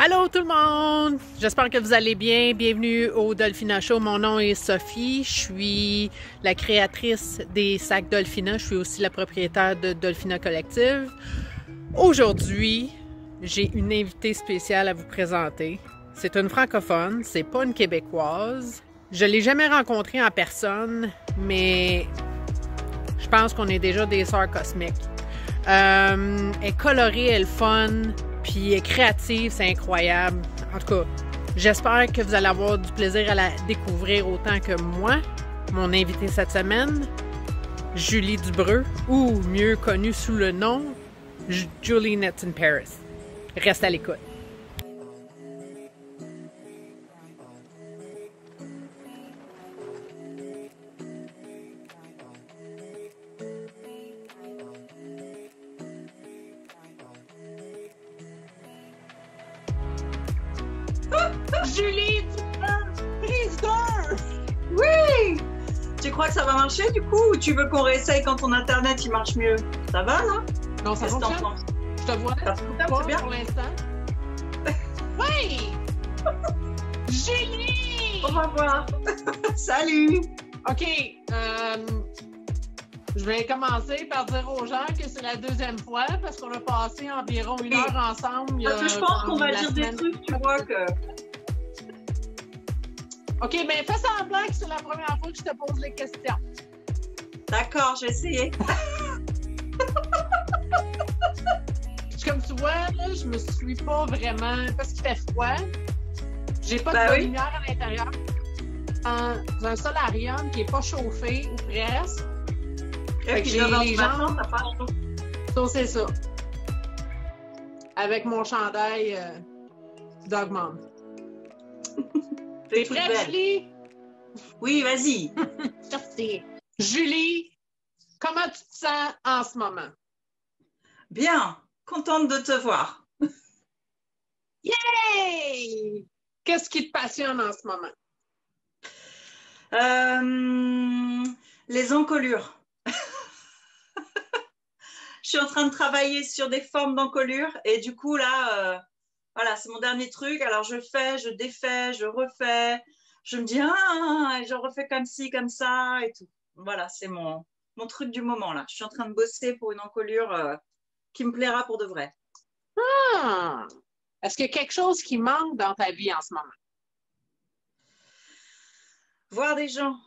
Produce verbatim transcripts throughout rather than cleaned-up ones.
Allô tout le monde! J'espère que vous allez bien. Bienvenue au Dolphina Show. Mon nom est Sophie. Je suis la créatrice des sacs Dolphina. Je suis aussi la propriétaire de Dolphina Collective. Aujourd'hui, j'ai une invitée spéciale à vous présenter. C'est une francophone, c'est pas une québécoise. Je l'ai jamais rencontrée en personne, mais je pense qu'on est déjà des sœurs cosmiques. Euh, elle est colorée, elle est fun, puis elle est créative, c'est incroyable. En tout cas, j'espère que vous allez avoir du plaisir à la découvrir autant que moi. Mon invitée cette semaine, Julie Dubreu, ou mieux connue sous le nom Julie Nets in Paris. Reste à l'écoute. Julie Dubreu, prise deux! Oui! Tu crois que ça va marcher du coup ou tu veux qu'on réessaye quand ton internet il marche mieux? Ça va là? Non, ça fonctionne. Je te vois. Ça fonctionne, c'est bien pour l'instant. Oui! Julie! On va voir. Salut! OK. Euh, je vais commencer par dire aux gens que c'est la deuxième fois parce qu'on a passé environ une heure ensemble. Parce que je pense qu'on va dire des trucs, tu vois que... OK, bien fais semblant que c'est la première fois que je te pose les questions. D'accord, je vais essayer. Comme tu vois, là, je me suis pas vraiment... Parce qu'il fait froid. J'ai pas ben de oui. lumière à l'intérieur. Dans un solarium qui est pas chauffé ou presque. Et puis j'ai les gens, ça passe chaud. Ça, c'est ça. Avec mon chandail euh, Dog Mom. T'es prête, Julie? Oui, vas-y. Merci. Julie, comment tu te sens en ce moment? Bien, contente de te voir. Yay! Qu'est-ce qui te passionne en ce moment? Euh, les encolures. Je suis en train de travailler sur des formes d'encolures et du coup là, euh, voilà, c'est mon dernier truc. Alors je fais, je défais, je refais. Je me dis, ah, je refais comme ci, comme ça et tout. Voilà, c'est mon, mon truc du moment là. Je suis en train de bosser pour une encolure euh, qui me plaira pour de vrai. Ah! Est-ce qu'il y a quelque chose qui manque dans ta vie en ce moment? Voir des gens.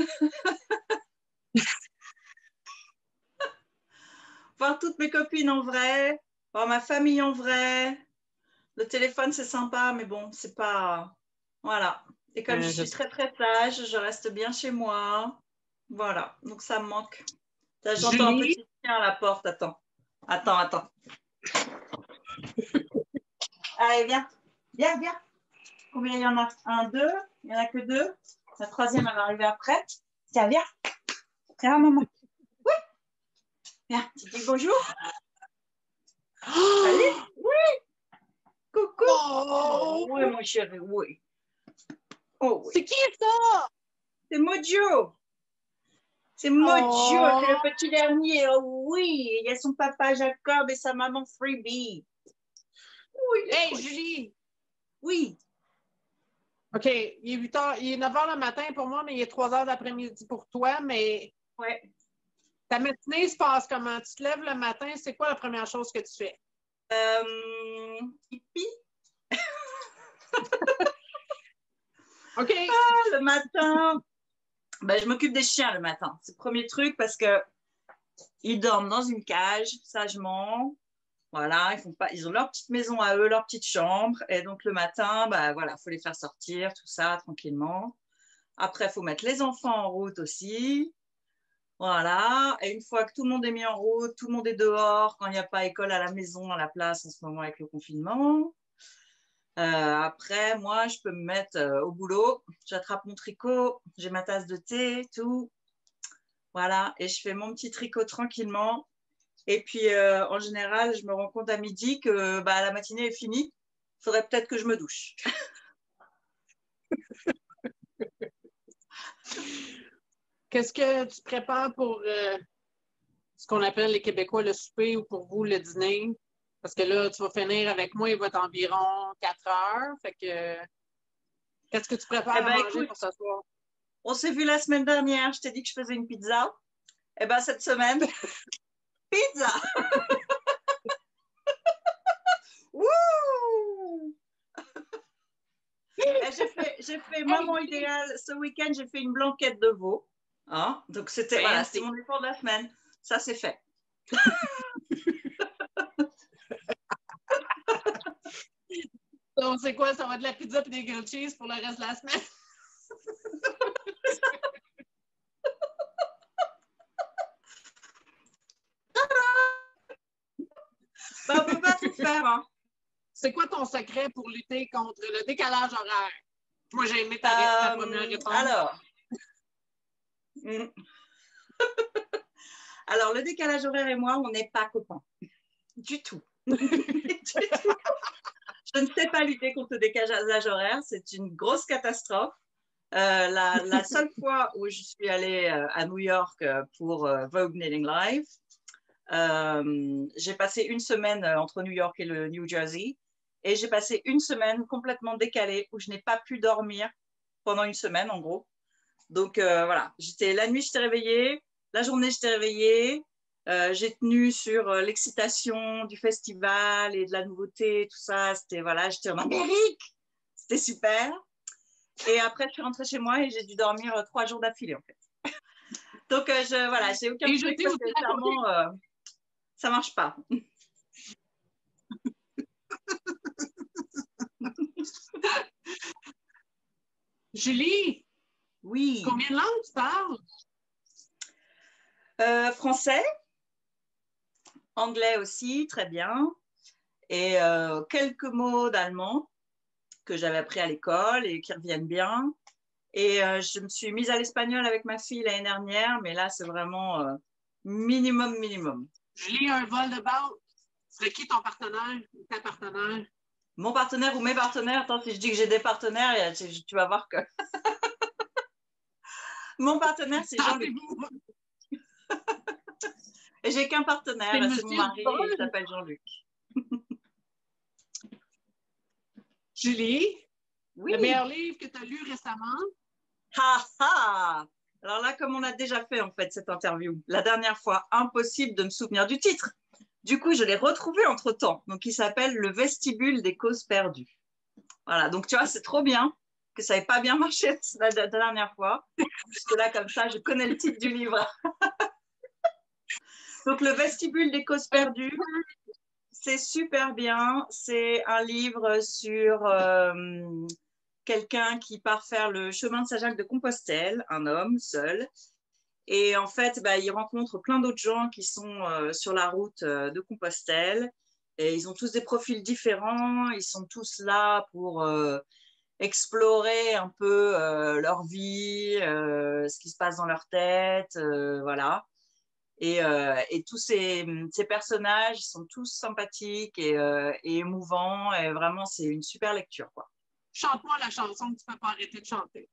Voir toutes mes copines en vrai. Voir ma famille en vrai. Le téléphone, c'est sympa, mais bon, c'est pas... Voilà. Et comme euh, je suis je... très, très sage, je reste bien chez moi. Voilà. Donc, ça me manque. J'entends un petit chien à la porte. Attends. Attends, attends. Allez, viens. Viens, viens. Combien il y en a? Un, deux. Il n'y en a que deux. La troisième, elle va arriver après. Tiens, viens. Viens, maman. Oui. Viens, tu dis bonjour. Oh. Allez. Oui. Coucou. Oh. Oui, mon chéri, oui. Oh, oui. C'est qui ça? C'est Mojo. C'est Mojo, oh. C'est le petit dernier. Oh, oui. Il y a son papa Jacob et sa maman Freebie. Oui. Hey, Julie. Oui. OK, il est huit heures, il est neuf heures le matin pour moi, mais il est trois heures d'après-midi pour toi, mais ouais. Ta matinée se passe comment? Tu te lèves le matin, c'est quoi la première chose que tu fais? Euh, pipi. OK. Ah, le matin, ben, je m'occupe des chiens le matin. C'est le premier truc parce que ils dorment dans une cage, sagement. Voilà, ils, font pas, ils ont leur petite maison à eux, leur petite chambre. Et donc, le matin, bah, voilà, il faut les faire sortir, tout ça, tranquillement. Après, il faut mettre les enfants en route aussi. Voilà. Et une fois que tout le monde est mis en route, tout le monde est dehors, quand il n'y a pas école à la maison, à la place en ce moment avec le confinement. Euh, après, moi, je peux me mettre euh, au boulot. J'attrape mon tricot, j'ai ma tasse de thé, tout. Voilà. Et je fais mon petit tricot tranquillement. Et puis, euh, en général, je me rends compte à midi que bah, la matinée est finie. Il faudrait peut-être que je me douche. Qu'est-ce que tu prépares pour euh, ce qu'on appelle les Québécois le souper ou pour vous le dîner? Parce que là, tu vas finir avec moi, il va être environ quatre heures. Fait que, qu'est-ce que tu prépares Eh à ben, manger écoute, pour ce soir? on s'est vu la semaine dernière, je t'ai dit que je faisais une pizza. Eh ben, cette semaine, pizza. Wouh! Eh, j'ai fait, j'ai fait maman idéale. Ce week-end, j'ai fait une blanquette de veau. Hein? Donc, c'était voilà, c'était mon effort de la semaine. Ça, c'est fait. Donc, c'est quoi? Ça va être de la pizza et des grilled cheese pour le reste de la semaine? Ben, on peut pas tout faire. Hein. C'est quoi ton secret pour lutter contre le décalage horaire? Moi, j'ai aimé ta, Euh, ta première réponse. Alors, alors, le décalage horaire et moi, on n'est pas copains. Du tout. Du tout. Je ne sais pas lutter contre le décalage horaire. C'est une grosse catastrophe. Euh, la, la seule fois où je suis allée euh, à New York euh, pour euh, Vogue Knitting Live, euh, j'ai passé une semaine euh, entre New York et le New Jersey et j'ai passé une semaine complètement décalée où je n'ai pas pu dormir pendant une semaine en gros. Donc euh, voilà, j'étais la nuit j'étais réveillée, la journée j'étais réveillée, euh, j'ai tenu sur euh, l'excitation du festival et de la nouveauté, tout ça. C'était voilà, j'étais en Amérique, c'était super. Et après, je suis rentrée chez moi et j'ai dû dormir euh, trois jours d'affilée, en fait. Donc, euh, je, voilà, j'ai aucun Et truc jeter parce aussi que à côté. clairement, euh, ça marche pas. Julie, Oui. combien de langues tu parles? Euh, français, anglais aussi, très bien. Et euh, quelques mots d'allemand que j'avais appris à l'école et qui reviennent bien. Et euh, je me suis mise à l'espagnol avec ma fille l'année dernière, mais là, c'est vraiment euh, minimum, minimum. Julie, un vol de banque. C'est qui ton partenaire ou ta partenaire? Mon partenaire ou mes partenaires, attends, si je dis que j'ai des partenaires, tu, tu vas voir que. Mon partenaire, c'est Jean-Luc. Et j'ai qu'un partenaire, c'est mon mari, et il s'appelle Jean-Luc. Julie, Oui. Le meilleur livre que tu as lu récemment? Ha ha! Alors là, comme on a déjà fait en fait cette interview, la dernière fois, impossible de me souvenir du titre. Du coup, je l'ai retrouvé entre-temps. Donc, il s'appelle Le vestibule des causes perdues. Voilà, donc tu vois, c'est trop bien que ça n'ait pas bien marché la, la dernière fois. Puisque là, comme ça, je connais le titre du livre. Donc, Le vestibule des causes perdues, c'est super bien. C'est un livre sur euh, quelqu'un qui part faire le chemin de Saint-Jacques de Compostelle, un homme seul. Et en fait, bah, il rencontre plein d'autres gens qui sont euh, sur la route euh, de Compostelle. Et ils ont tous des profils différents. Ils sont tous là pour euh, explorer un peu euh, leur vie, euh, ce qui se passe dans leur tête, euh, voilà. Et, euh, et tous ces, ces personnages sont tous sympathiques et, euh, et émouvants. Et vraiment, c'est une super lecture, quoi. Chante-moi la chanson que tu ne peux pas arrêter de chanter.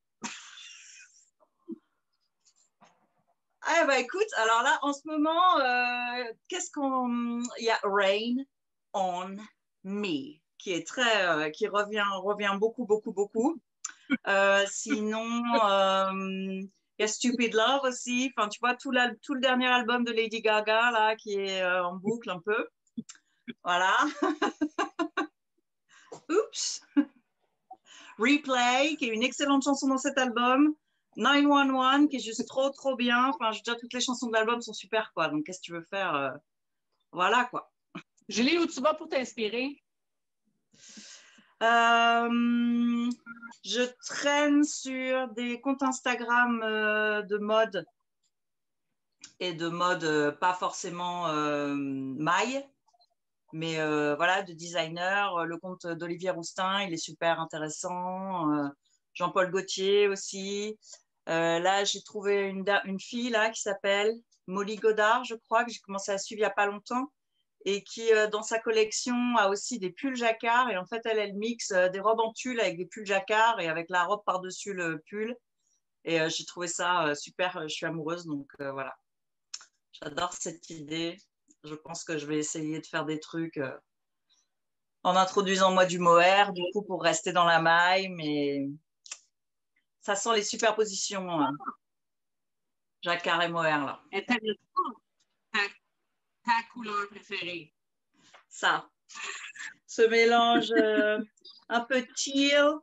Ah bah écoute, alors là, en ce moment, euh, qu'est-ce qu'on... Il y a Rain on Me, qui est très... euh, qui revient, revient beaucoup, beaucoup, beaucoup. Euh, sinon, euh, il y a Stupid Love aussi. Enfin, tu vois, tout, la, tout le dernier album de Lady Gaga, là, qui est euh, en boucle un peu. Voilà. Oups. Replay, qui est une excellente chanson dans cet album. neuf un un, qui est juste trop, trop bien. Enfin, je veux dire, toutes les chansons de l'album sont super, quoi. Donc, qu'est-ce que tu veux faire euh, Voilà, quoi. Julie, où tu vas pour t'inspirer? Euh, je traîne sur des comptes Instagram euh, de mode et de mode euh, pas forcément euh, maille, mais euh, voilà, de designer. Le compte d'Olivier Roustin, il est super intéressant. Euh, Jean-Paul Gaultier aussi. Euh, là, j'ai trouvé une, une fille là qui s'appelle Molly Godard, je crois, que j'ai commencé à suivre il n'y a pas longtemps et qui, euh, dans sa collection, a aussi des pulls jacquard. Et en fait, elle, elle mixe euh, des robes en tulle avec des pulls jacquard et avec la robe par-dessus le pull. Et euh, j'ai trouvé ça euh, super. Je suis amoureuse, donc euh, voilà. J'adore cette idée. Je pense que je vais essayer de faire des trucs. Euh, en introduisant moi du mohair, du coup, pour rester dans la maille, mais ça sent les superpositions. Hein. Jacquard et mohair, là. Intéressant. Ta, ta couleur préférée? Ça. Ce mélange euh, un peu teal,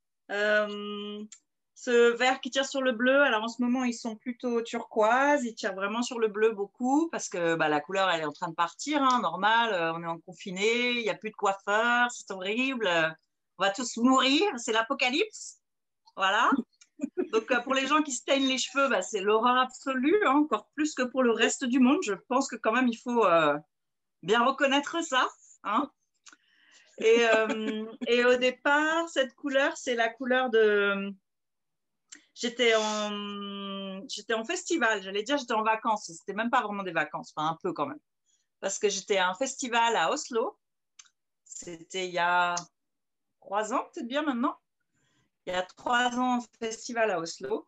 euh, ce vert qui tire sur le bleu. Alors en ce moment, ils sont plutôt turquoise, ils tirent vraiment sur le bleu beaucoup parce que bah, la couleur, elle est en train de partir, hein, normal. Euh, on est en confiné, il n'y a plus de coiffeurs, c'est horrible. Euh, on va tous mourir, c'est l'apocalypse. Voilà. Donc, euh, pour les gens qui se teignent les cheveux, bah, c'est l'horreur absolue, hein, encore plus que pour le reste du monde. Je pense que quand même, il faut euh, bien reconnaître ça. Hein. Et, euh, et au départ, cette couleur, c'est la couleur de... J'étais en... j'étais en festival, j'allais dire j'étais en vacances. C'était même pas vraiment des vacances, enfin un peu quand même. Parce que j'étais à un festival à Oslo. C'était il y a trois ans, peut-être bien maintenant. Il y a trois ans, un festival à Oslo.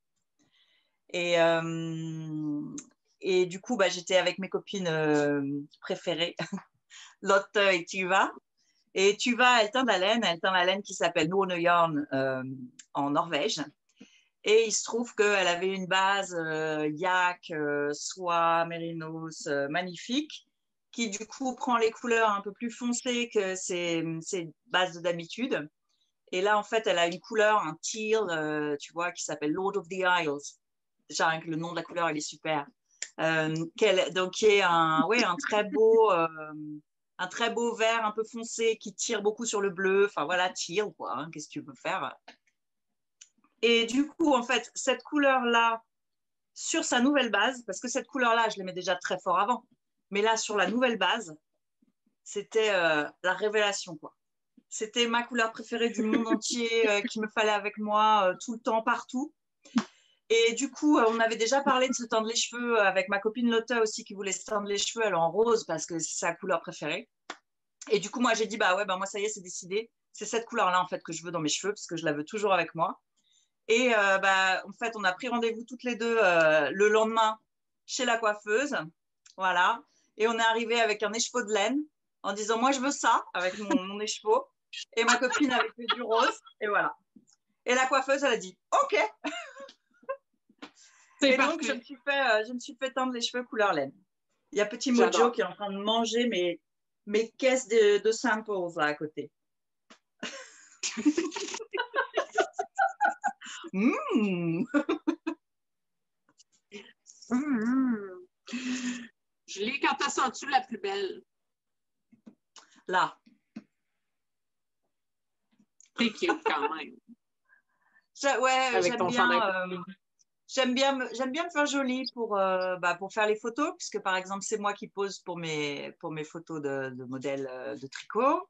Et, euh, et du coup, bah, j'étais avec mes copines euh, préférées, Lotte et Tuva. Et Tuva, elle teint de la laine, elle teint la laine qui s'appelle Nornøyarn euh, en Norvège. Et il se trouve qu'elle avait une base euh, yak, euh, soie, mérinos, euh, magnifique, qui du coup prend les couleurs un peu plus foncées que ses, ses bases d'habitude. Et là, en fait, elle a une couleur, un teal, euh, tu vois, qui s'appelle Lord of the Isles. Déjà, rien que le nom de la couleur, il est super. Euh, donc, qui est un, ouais, un très beau... Euh, un très beau vert un peu foncé qui tire beaucoup sur le bleu. Enfin, voilà, tire, quoi. Hein, qu'est-ce que tu peux faire? Et du coup, en fait, cette couleur-là, sur sa nouvelle base, parce que cette couleur-là, je l'aimais déjà très fort avant, mais là, sur la nouvelle base, c'était euh, la révélation, quoi. C'était ma couleur préférée du monde entier, euh, qu'il me fallait avec moi euh, tout le temps, partout. Et du coup, on avait déjà parlé de se teindre les cheveux avec ma copine Lotte aussi qui voulait se teindre les cheveux, elle en rose parce que c'est sa couleur préférée. Et du coup, moi, j'ai dit, bah ouais, bah moi, ça y est, c'est décidé. C'est cette couleur-là, en fait, que je veux dans mes cheveux parce que je la veux toujours avec moi. Et euh, bah, en fait, on a pris rendez-vous toutes les deux euh, le lendemain chez la coiffeuse. Voilà. Et on est arrivé avec un écheveau de laine en disant, moi, je veux ça avec mon, mon écheveau. Et ma copine avec du rose. Et voilà. Et la coiffeuse, elle a dit, OK. Et parfait. Donc, je me, suis fait, euh, je me suis fait teindre les cheveux couleur laine. Il y a petit Mojo qui est en train de manger mes, mes caisses de, de samples là à côté. mmh. Mmh. Julie, quand t'as senti la plus belle? Là. T'es cute quand même. Je, ouais, j'aime bien... Euh, J'aime bien, j'aime bien me faire jolie pour, euh, bah, pour faire les photos, puisque par exemple, c'est moi qui pose pour mes, pour mes photos de, de modèles de tricot.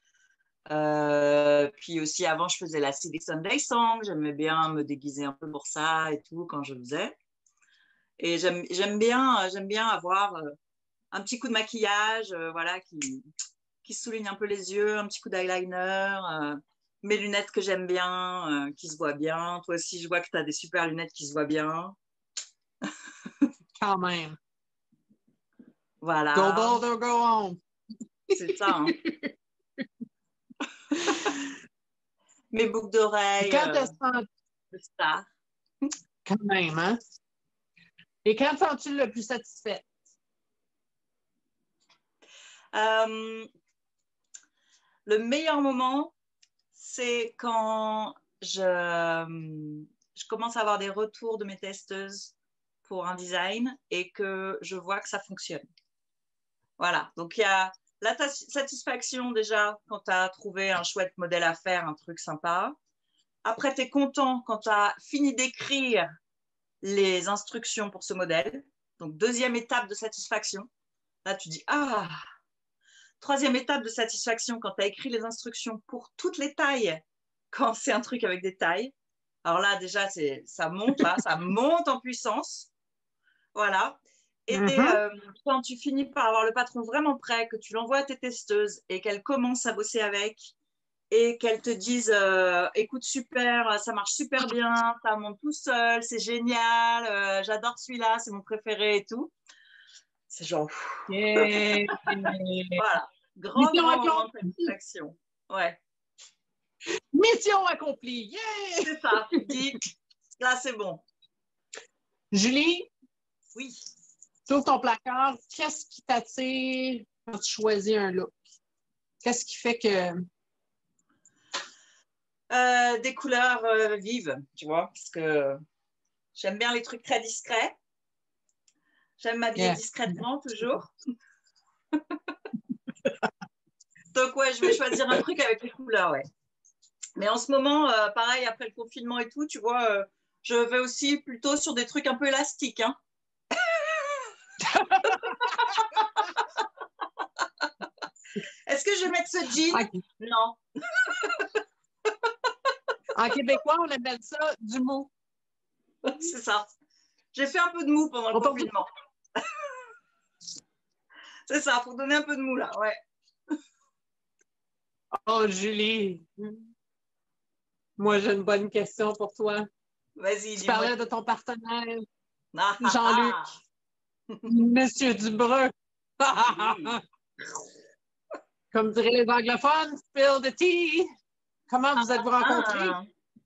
Euh, puis aussi, avant, je faisais la Civic Sunday Song. J'aimais bien me déguiser un peu pour ça et tout quand je faisais. Et j'aime, j'aime bien, j'aime bien avoir euh, un petit coup de maquillage, euh, voilà, qui, qui souligne un peu les yeux, un petit coup d'eyeliner. Euh, mes lunettes que j'aime bien, euh, qui se voient bien. Toi aussi, je vois que tu as des super lunettes qui se voient bien. Quand même. Voilà. Go bold or go home. C'est ça. Hein. Mes boucles d'oreilles. Quand euh, sens... C'est ça. Quand même, hein? Et quand sens-tu le plus satisfaite? Euh, le meilleur moment, c'est quand je, je commence à avoir des retours de mes testeuses pour un design et que je vois que ça fonctionne. Voilà, donc il y a la satisfaction déjà quand tu as trouvé un chouette modèle à faire, un truc sympa. Après, tu es content quand tu as fini d'écrire les instructions pour ce modèle. Donc, deuxième étape de satisfaction. Là, tu dis, ah. Troisième étape de satisfaction quand tu as écrit les instructions pour toutes les tailles, quand c'est un truc avec des tailles. Alors là, déjà, ça monte, là, ça monte en puissance. Voilà. Et mm-hmm. euh, quand tu finis par avoir le patron vraiment prêt, que tu l'envoies à tes testeuses et qu'elles commencent à bosser avec et qu'elles te disent euh, écoute, super, ça marche super bien, ça monte tout seul, c'est génial, euh, j'adore celui-là, c'est mon préféré et tout. C'est genre. Yeah. Voilà. Grand, Mission grand moment de accomplie. satisfaction. Ouais, Mission accomplie! Yeah! c'est ça. Tu te dis, là, c'est bon. Julie, Oui. tu ouvres ton placard. Qu'est-ce qui t'attire quand tu choisis un look? Qu'est-ce qui fait que... Euh, des couleurs euh, vives, tu vois, parce que j'aime bien les trucs très discrets. J'aime m'habiller Yeah. discrètement, toujours. Donc, ouais, je vais choisir un truc avec les couleurs, ouais. Mais en ce moment, euh, pareil, après le confinement et tout, tu vois, euh, je vais aussi plutôt sur des trucs un peu élastiques, hein. Est-ce que je vais mettre ce jean? Ok. Non. En québécois, on appelle ça du mou. C'est ça. J'ai fait un peu de mou pendant le On peut- confinement. C'est ça, faut donner un peu de mou, là, ouais. Oh, Julie, moi, j'ai une bonne question pour toi. Vas-y, Tu dis-moi. parlais de ton partenaire, Ah, ah, Jean-Luc. ah. Monsieur Dubrun. Comme diraient les anglophones, spill the tea. Comment vous êtes-vous rencontrés? Ah.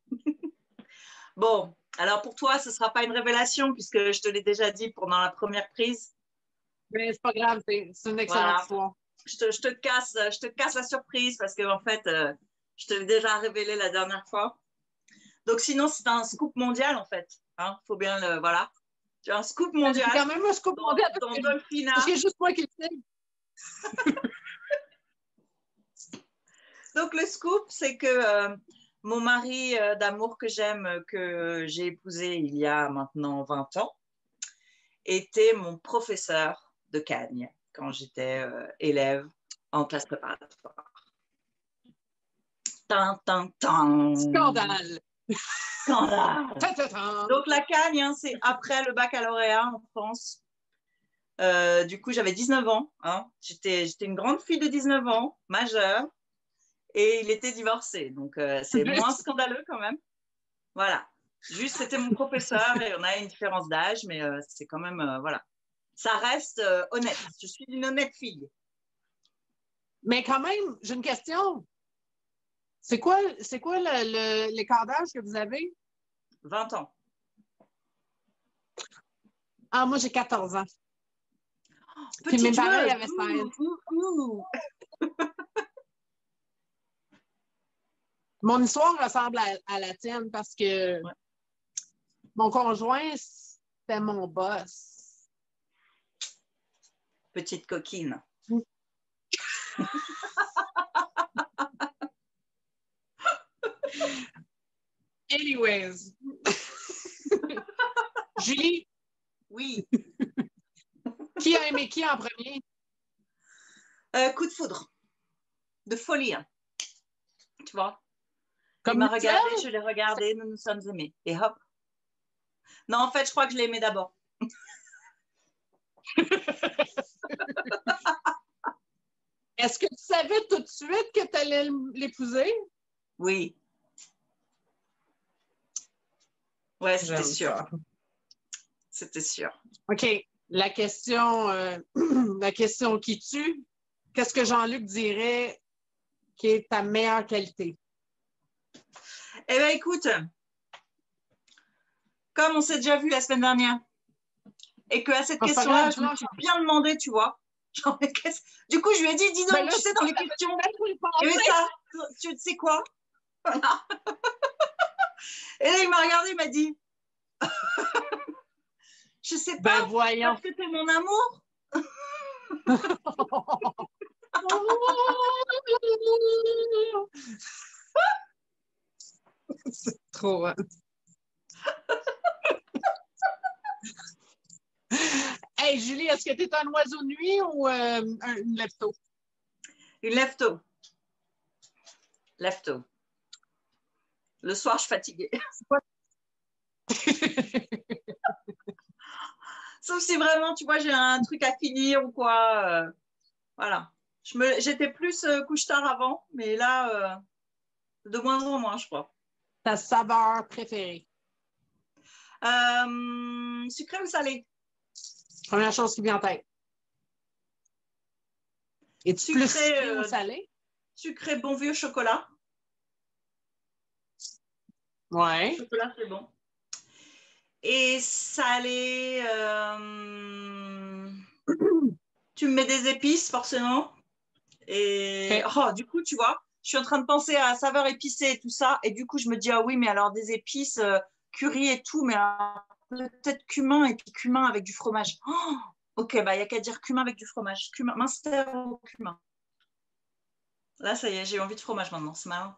Bon, alors pour toi, ce ne sera pas une révélation puisque je te l'ai déjà dit pendant la première prise. Mais c'est pas grave, c'est c'est une excellente Voilà. histoire. Je te, je te casse, je te casse la surprise parce que en fait, euh, je te l'ai déjà révélé la dernière fois. Donc sinon, c'est un scoop mondial en fait. Hein, faut bien le, voilà. Tu as un scoop C'est mondial quand même un scoop dans, mondial dans parce que Dolphina. parce qu'il y a juste moi qui le sais. Donc le scoop, c'est que euh, mon mari euh, d'amour que j'aime, euh, que j'ai épousé il y a maintenant vingt ans, était mon professeur de Cagne quand j'étais euh, élève en classe préparatoire. Tin, tin, tin. Scandale. Scandale. Ta, ta, ta. Donc la Cagne, hein, c'est après le baccalauréat en France. Euh, du coup, j'avais dix-neuf ans. Hein. J'étais, j'étais une grande fille de dix-neuf ans, majeure, et il était divorcé. Donc euh, c'est moins scandaleux quand même. Voilà. Juste, c'était mon professeur et on a une différence d'âge, mais euh, c'est quand même, euh, voilà. Ça reste euh, honnête. Je suis une honnête fille. Mais quand même, j'ai une question. C'est quoi, c'est quoi le, le, l'écart d'âge que vous avez? vingt ans. Ah, moi, j'ai quatorze ans. Puis Petit mes jeu. parents, ils avaient seize. Ouh, ouh, ouh. Mon histoire ressemble à, à la tienne parce que Ouais. mon conjoint, c'était mon boss. Petite coquine. Anyways. Julie, Oui. qui a aimé qui en premier? Euh, coup de foudre. De folie. Hein. Tu vois? Comme Il m'a Michel? regardé, je l'ai regardé, nous nous sommes aimés. Et hop. Non, en fait, je crois que je l'ai aimé d'abord. Est-ce que tu savais tout de suite que tu allais l'épouser? Oui. Ouais, c'était J'aime sûr. ça. C'était sûr. OK. La question, euh, la question qui tue, qu'est-ce que Jean-Luc dirait qui est ta meilleure qualité? Eh bien, écoute, comme on s'est déjà vu la semaine dernière, et qu'à cette Ah, c'est pas question-là, grave, je me non. suis bien demandé, tu vois. Genre, mais qu'est-ce- Du coup, je lui ai dit, dis donc, Ben là, tu sais, dans les questions, je vais il y avait ça, tu sais quoi? Voilà. Et là, il m'a regardé, il m'a dit, je sais pas, Ben voyons. parce que t'es mon amour. C'est trop. Hein. Hey Julie, est-ce que tu es un oiseau de nuit ou euh, un, une lève-tôt? Une lève-tôt. Lève-tôt. Le soir, je suis fatiguée. Sauf si vraiment, tu vois, j'ai un truc à finir ou quoi. euh, voilà. Je me, j'étais plus euh, couche-tard avant, mais là, euh, de moins en moins, je crois. Ta saveur préférée? Euh, sucré ou salé? Première chose qui vient en tête. Es-tu plus Sucré, sucré ou euh, salé? sucré bon vieux chocolat. Ouais. Chocolat, c'est bon. Et salé, euh, tu me mets des épices, forcément. Et Ok. oh, du coup, tu vois, je suis en train de penser à la saveur épicée et tout ça. Et du coup, je me dis, ah oui, mais alors des épices, euh, curry et tout, mais alors, peut-être cumin et puis cumin avec du fromage. Oh, ok, bah, il n'y a qu'à dire cumin avec du fromage. Cumin, minster au cumin. Là, ça y est, j'ai envie de fromage maintenant. C'est marrant.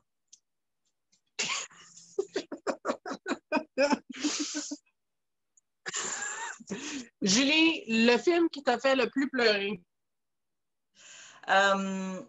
Julie, le film qui t'a fait le plus pleurer? Euh,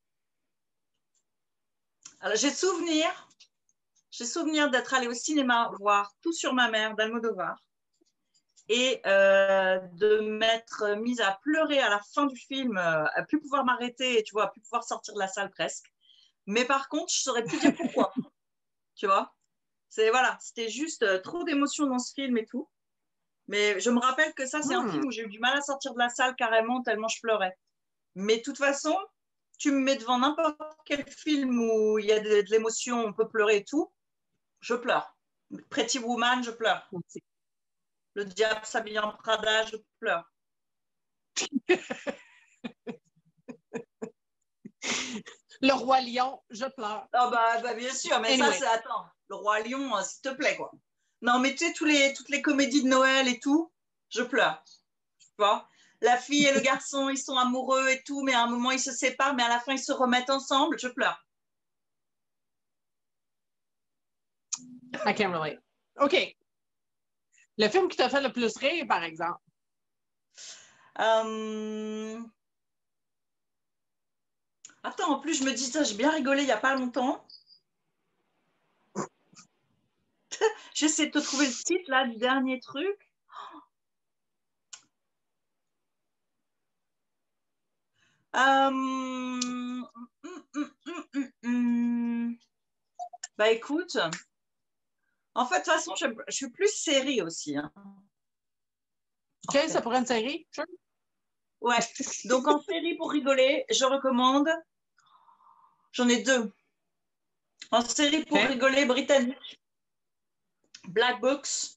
alors, j'ai souvenir, j'ai souvenir d'être allée au cinéma voir Tout sur ma mère d'Almodovar et euh, de m'être mise à pleurer à la fin du film, euh, à plus pouvoir m'arrêter, et tu vois, à plus pouvoir sortir de la salle presque. Mais par contre, je saurais plus dire pourquoi. Tu vois, c'est voilà, c'était juste euh, trop d'émotions dans ce film et tout. Mais je me rappelle que ça, c'est un Hmm. film où j'ai eu du mal à sortir de la salle carrément tellement je pleurais. Mais de toute façon, tu me mets devant n'importe quel film où il y a de, de l'émotion, on peut pleurer et tout, je pleure. Pretty Woman, je pleure. Le diable s'habille en Prada, je pleure. Le Roi Lion, je pleure. Ah bah, bah bien sûr, mais Anyway. ça, c'est attends, le Roi Lion, euh, s'il te plaît, quoi. Non, mais tu sais, tous les, toutes les comédies de Noël et tout, je pleure. Tu vois, la fille et le garçon, ils sont amoureux et tout, mais à un moment, ils se séparent, mais à la fin, ils se remettent ensemble, je pleure. I can't relate. OK. Le film qui t'a fait le plus rire, par exemple? Euh... Attends, en plus, je me dis, ça, j'ai bien rigolé il n'y a pas longtemps. J'essaie de te trouver le titre, là, du dernier truc. Euh... hum, hum, hum, hum, hum. Bah, écoute, en fait, de toute façon, je, je suis plus série aussi. Hein. OK, ça pourrait être une série? Sure. Ouais, donc en série pour rigoler, je recommande, j'en ai deux. En série pour Okay. rigoler, britannique, Black Books,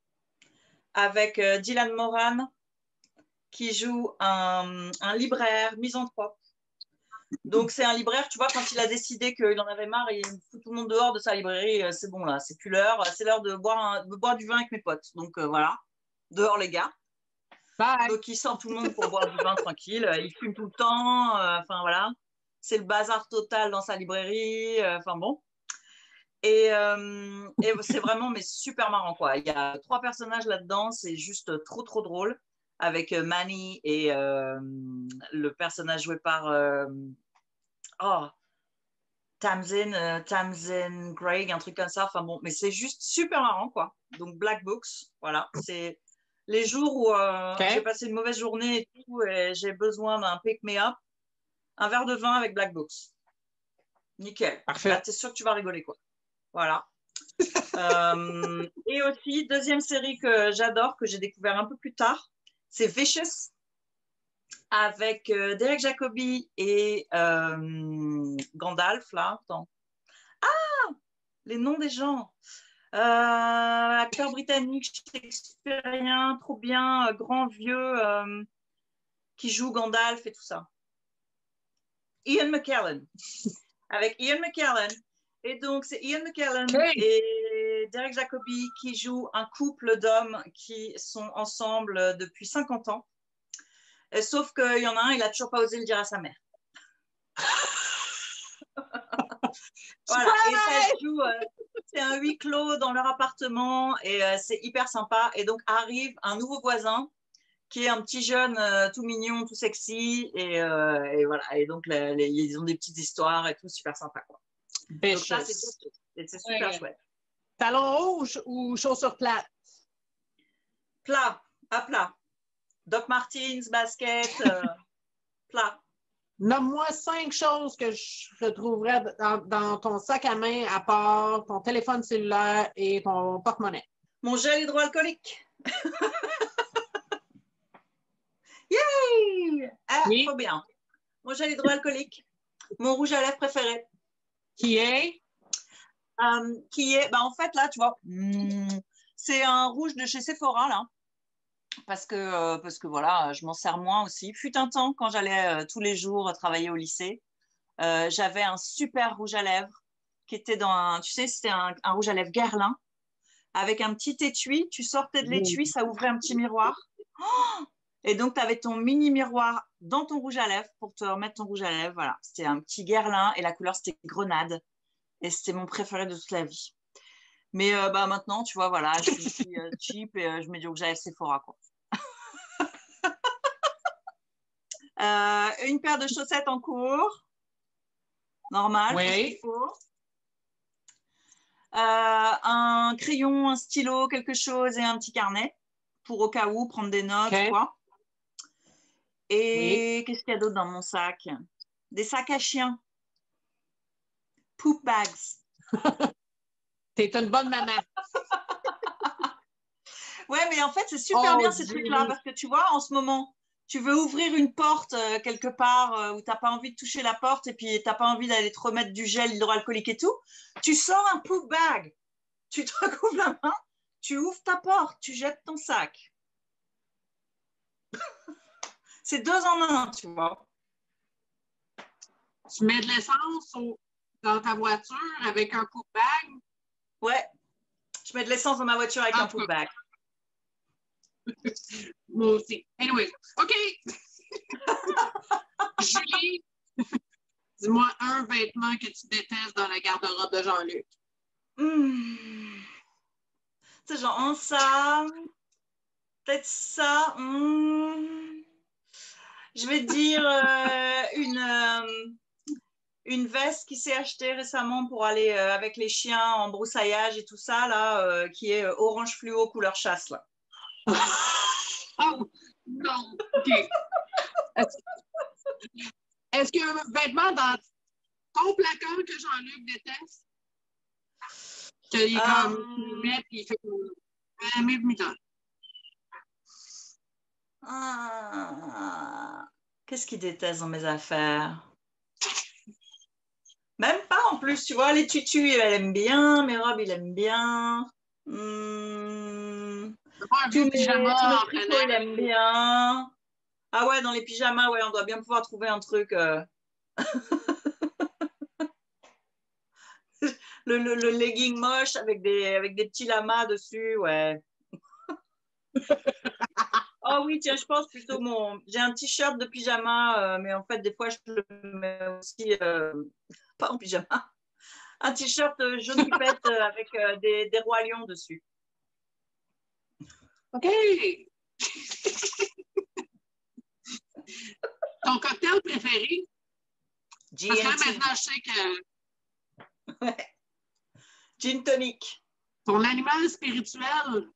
avec euh, Dylan Moran, qui joue un, un libraire misanthrope. Donc c'est un libraire, tu vois, quand il a décidé qu'il en avait marre, il fout tout le monde dehors de sa librairie, c'est bon là, c'est plus l'heure, c'est l'heure de boire, un, de boire du vin avec mes potes. Donc euh, voilà, dehors les gars. Bye. Donc il sort tout le monde pour boire du vin tranquille, il fume tout le temps, enfin euh, voilà. C'est le bazar total dans sa librairie, enfin euh, bon. Et, euh, et c'est vraiment mais super marrant quoi. Il y a trois personnages là-dedans, c'est juste trop trop drôle avec Manny et euh, le personnage joué par euh, oh Tamsin, euh, Tamsin Greig, un truc comme ça. Enfin bon, mais c'est juste super marrant quoi. Donc Black Books, voilà, c'est les jours où euh, Okay. j'ai passé une mauvaise journée et tout et j'ai besoin d'un pick me up, un verre de vin avec Black Books. Nickel. Parfait. Là, t'es sûr que tu vas rigoler quoi. Voilà. euh, et aussi, deuxième série que j'adore, que j'ai découvert un peu plus tard, c'est Vicious, avec euh, Derek Jacobi et euh, Gandalf, là. Attends. Ah, les noms des gens. Euh, acteur britannique, shakespearien, trop bien, euh, grand, vieux, euh, qui joue Gandalf et tout ça. Ian McKellen. Avec Ian McKellen. Et donc, c'est Ian McKellen Okay. et Derek Jacobi qui jouent un couple d'hommes qui sont ensemble depuis cinquante ans. Et sauf qu'il y en a un, il n'a toujours pas osé le dire à sa mère. Voilà. Et ça se joue, euh, c'est un huis clos dans leur appartement et euh, c'est hyper sympa. Et donc, arrive un nouveau voisin qui est un petit jeune euh, tout mignon, tout sexy. Et, euh, et voilà. Et donc, les, les, ils ont des petites histoires et tout, super sympa, quoi. Donc ça, c'est, c'est super ouais. chouette. Talons rouges ou chaussures plates? Plat, à plat. Doc Martens, basket, euh, plat. Nomme-moi cinq choses que je retrouverais dans, dans ton sac à main à part ton téléphone cellulaire et ton porte-monnaie. Mon gel hydroalcoolique. Yay! Ah, oui. Trop bien. Mon gel hydroalcoolique. Mon rouge à lèvres préféré. Qui est? Euh, qui est, bah, en fait, là, tu vois, c'est un rouge de chez Sephora, là. Parce que, euh, parce que voilà, je m'en sers moins aussi. Fut un temps, quand j'allais euh, tous les jours travailler au lycée, euh, j'avais un super rouge à lèvres qui était dans un, tu sais, c'était un, un rouge à lèvres Guerlain avec un petit étui. Tu sortais de l'étui, ça ouvrait un petit miroir. Oh, et donc, tu avais ton mini miroir dans ton rouge à lèvres pour te remettre ton rouge à lèvres. Voilà, c'était un petit Guerlain et la couleur, c'était grenade. Et c'était mon préféré de toute la vie. Mais euh, bah, maintenant, tu vois, voilà, je suis euh, cheap et euh, je mets du rouge à lèvres Sephora, quoi. Euh, une paire de chaussettes en cours. Normal. Oui. Euh, un crayon, un stylo, quelque chose et un petit carnet pour au cas où prendre des notes, Okay. quoi. Et Oui. qu'est-ce qu'il y a d'autre dans mon sac? Des sacs à chiens. Poop bags. T'es une bonne maman. Ouais, mais en fait, c'est super Oh, bien ces Dieu. trucs-là parce que tu vois, en ce moment, tu veux ouvrir une porte euh, quelque part euh, où tu n'as pas envie de toucher la porte et puis tu n'as pas envie d'aller te remettre du gel hydroalcoolique et tout. Tu sors un poop bag. Tu te recouvres la main, tu ouvres ta porte, tu jettes ton sac. C'est deux en un, tu vois. Tu mets de l'essence au- dans ta voiture avec un poop bag. Ouais, je mets de l'essence dans ma voiture avec En un tout poop cas. bag. Moi aussi. Anyway, OK. Julie, dis-moi un vêtement que tu détestes dans la garde-robe de Jean-Luc. Mmh. C'est genre un ça, peut-être ça. Mmh. Je vais dire euh, une, euh, une veste qui s'est achetée récemment pour aller euh, avec les chiens en broussaillage et tout ça, là, euh, qui est euh, orange fluo couleur chasse, là. Oh, non. OK. Est-ce, est-ce qu'il y a un vêtement dans ton placard que Jean-Luc déteste? Qu'il est comme, Euh, tu le mets et il fait comme, ah, mais mi-temps. ah, qu'est-ce qu'il déteste dans mes affaires? Même pas en plus, tu vois, les tutus, elle aime bien, mes robes, il aime bien. Mmh. Pas un Tous vieux mes, pyjama tous mes en tricots, il Chanel. aime bien. Ah ouais, dans les pyjamas, ouais, on doit bien pouvoir trouver un truc. euh, le, le, le legging moche avec des, avec des petits lamas dessus, ouais. Oh oui, tiens, je pense plutôt mon. J'ai un t-shirt de pyjama, euh, mais en fait, des fois, je le mets aussi euh, pas en pyjama. Un t-shirt euh, jaune pipette euh, avec euh, des, des rois lions dessus. OK. Ton cocktail préféré? Parce que là, G N T. maintenant, je sais que Ouais. Gin tonic. ton animal spirituel,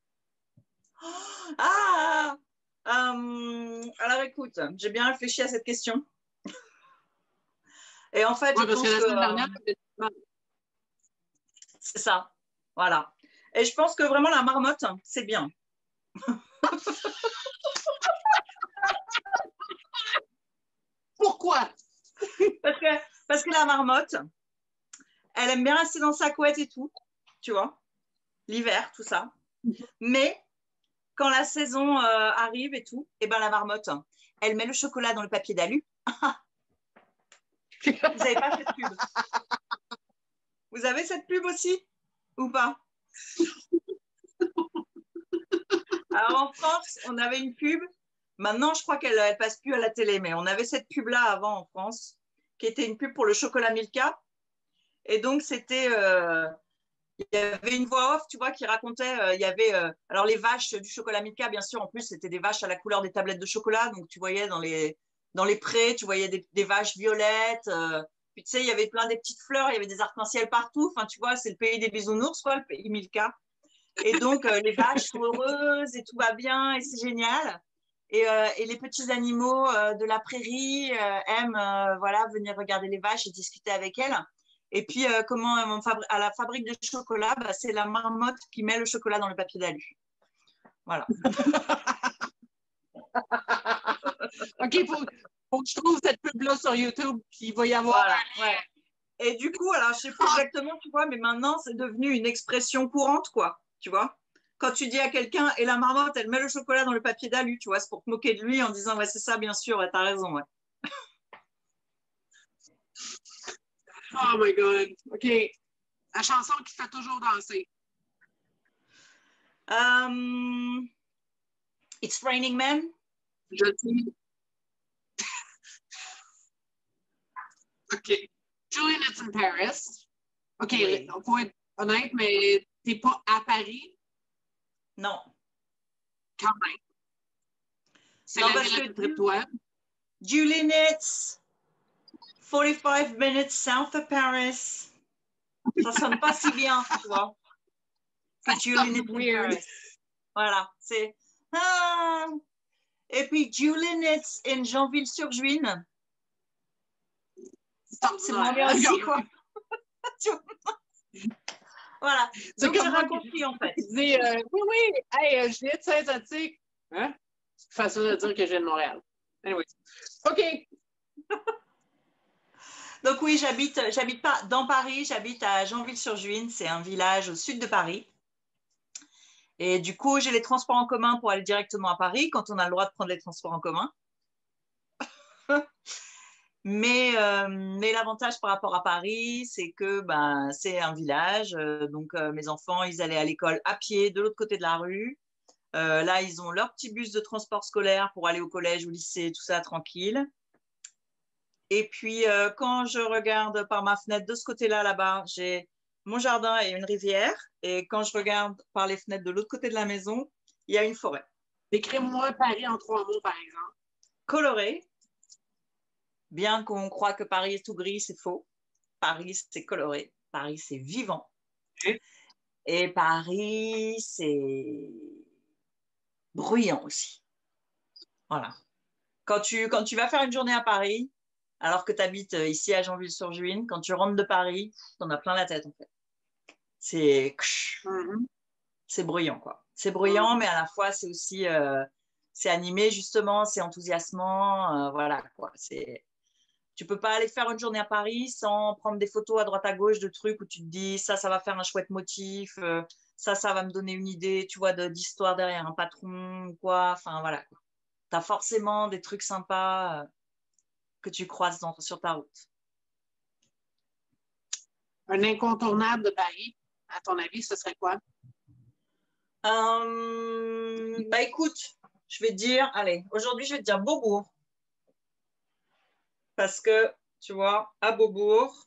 Ah! Euh, alors écoute, j'ai bien réfléchi à cette question. Et en fait, ouais, je parce pense que la que semaine euh, dernière, t'avais- c'est ça. Voilà. Et je pense que vraiment la marmotte, c'est bien. pourquoi? Parce que, parce que la marmotte, elle aime bien rester dans sa couette et tout, tu vois, l'hiver, tout ça. Mais quand la saison euh, arrive et tout, et ben la marmotte, elle met le chocolat dans le papier d'alu. Vous n'avez pas cette pub? Vous avez cette pub aussi ou pas? Alors en France, on avait une pub. Maintenant, je crois qu'elle ne passe plus à la télé, mais on avait cette pub-là avant en France, qui était une pub pour le chocolat Milka. Et donc, c'était, euh, il y avait une voix off, tu vois, qui racontait, euh, il y avait, euh, alors les vaches du chocolat Milka, bien sûr, en plus, c'était des vaches à la couleur des tablettes de chocolat. Donc, tu voyais dans les, dans les prés, tu voyais des, des vaches violettes. Euh, puis, tu sais, il y avait plein des petites fleurs, il y avait des arcs-en-ciel partout. Enfin, tu vois, c'est le pays des bisounours, quoi, le pays Milka. Et donc, euh, les vaches sont heureuses et tout va bien et c'est génial. Et, euh, et les petits animaux euh, de la prairie euh, aiment euh, voilà, venir regarder les vaches et discuter avec elles. Et puis, euh, comment euh, à la fabrique de chocolat, bah, c'est la marmotte qui met le chocolat dans le papier d'alu. Voilà. OK, faut, Faut que je trouve cette pub-là sur YouTube, puis il va y avoir Voilà, un lien. ouais. Et du coup, alors je sais pas exactement, tu vois, mais maintenant c'est devenu une expression courante, quoi. Tu vois, quand tu dis à quelqu'un, et la marmotte, elle met le chocolat dans le papier d'alu, tu vois, c'est pour te moquer de lui en disant, ouais, c'est ça, bien sûr, ouais, t'as raison, ouais. Oh my God. OK. La chanson qui fait toujours danser. Um, It's Raining Men. Je le sais. OK. Julian, it's in Paris. OK, Oui. on faut être honnête, mais t'es pas à Paris Non. quand même. C'est Non, la parce ville que de toi. Julian, it's forty-five minutes south of Paris. Ça sonne pas si bien, tu vois. C'est Julian, it's in Weird. Paris. Voilà, c'est... Ah. Et puis Julian, it's in Jeanville-sur-Juine. C'est moins bien aussi, quoi. Voilà. C'est Donc, comme j'ai moi raccourci, en fait. Je dis, euh, oui, oui, hey, euh, je viens de Saint-Attique. Hein? C'est facile de dire que je viens de Montréal. Anyway. OK. Donc, oui, j'habite, j'habite pas dans Paris, j'habite à Jeanville-sur-Juine. C'est un village au sud de Paris. Et du coup, j'ai les transports en commun pour aller directement à Paris, quand on a le droit de prendre les transports en commun. Mais, euh, mais l'avantage par rapport à Paris, c'est que ben, c'est un village. Euh, donc, euh, mes enfants, ils allaient à l'école à pied de l'autre côté de la rue. Euh, là, ils ont leur petit bus de transport scolaire pour aller au collège, au lycée, tout ça, tranquille. Et puis, euh, quand je regarde par ma fenêtre de ce côté-là, là-bas, j'ai mon jardin et une rivière. Et quand je regarde par les fenêtres de l'autre côté de la maison, il y a une forêt. Décris-moi Paris en trois mots, par exemple. Colorée. Bien qu'on croit que Paris est tout gris, c'est faux. Paris, c'est coloré. Paris, c'est vivant. Okay. Et Paris, c'est bruyant aussi. Voilà. Quand tu, quand tu vas faire une journée à Paris, alors que tu habites ici à Jeanville-sur-Juine, quand tu rentres de Paris, tu en as plein la tête, en fait. C'est Mm-hmm. c'est bruyant, quoi. C'est bruyant, Mm-hmm. mais à la fois, c'est aussi euh, c'est animé, justement, c'est enthousiasmant. Euh, voilà, quoi. C'est... Tu peux pas aller faire une journée à Paris sans prendre des photos à droite à gauche de trucs où tu te dis ça, ça va faire un chouette motif, euh, ça, ça va me donner une idée, tu vois, de, d'histoire derrière un patron ou quoi. Enfin, voilà. Tu as forcément des trucs sympas euh, que tu croises dans, sur ta route. Un incontournable de Paris, à ton avis, ce serait quoi? Euh, bah écoute, je vais te dire, allez, aujourd'hui, je vais te dire Beaubourg. Parce que, tu vois, à Beaubourg,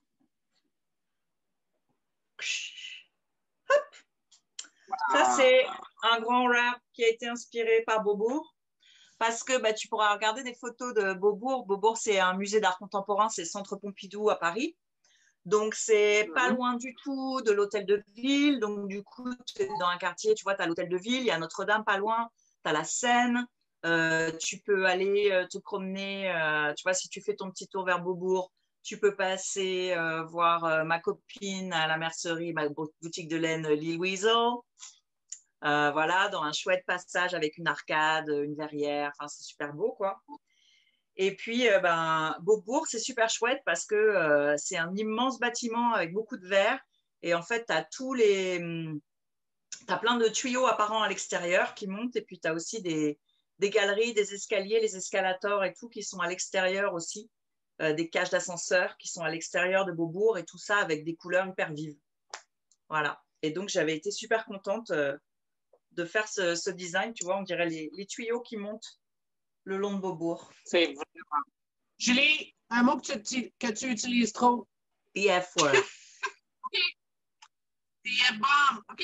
hop, ça c'est un grand rap qui a été inspiré par Beaubourg. Parce que bah, tu pourras regarder des photos de Beaubourg. Beaubourg, c'est un musée d'art contemporain, c'est Centre Pompidou à Paris. Donc, c'est pas loin du tout de l'hôtel de ville. Donc, du coup, tu es dans un quartier, tu vois, tu as l'hôtel de ville, il y a Notre-Dame pas loin, tu as la Seine. Euh, tu peux aller euh, te promener, euh, tu vois, si tu fais ton petit tour vers Beaubourg, tu peux passer euh, voir euh, ma copine à la mercerie, ma boutique de laine Lil Weasel. Euh, voilà, dans un chouette passage avec une arcade, une verrière, enfin, c'est super beau, quoi. Et puis, euh, ben, Beaubourg, c'est super chouette parce que euh, c'est un immense bâtiment avec beaucoup de verre. Et en fait, tu as tous les... Tu as plein de tuyaux apparents à l'extérieur qui montent. Et puis, tu as aussi des, des galeries, des escaliers, les escalators et tout qui sont à l'extérieur aussi. Euh, des cages d'ascenseurs qui sont à l'extérieur de Beaubourg et tout ça avec des couleurs hyper vives. Voilà. Et donc, j'avais été super contente euh, de faire ce, ce design. Tu vois, on dirait les, les tuyaux qui montent le long de Beaubourg. C'est vraiment. Julie, un mot que tu, que tu utilises trop. The F word. OK. The F-bomb. OK.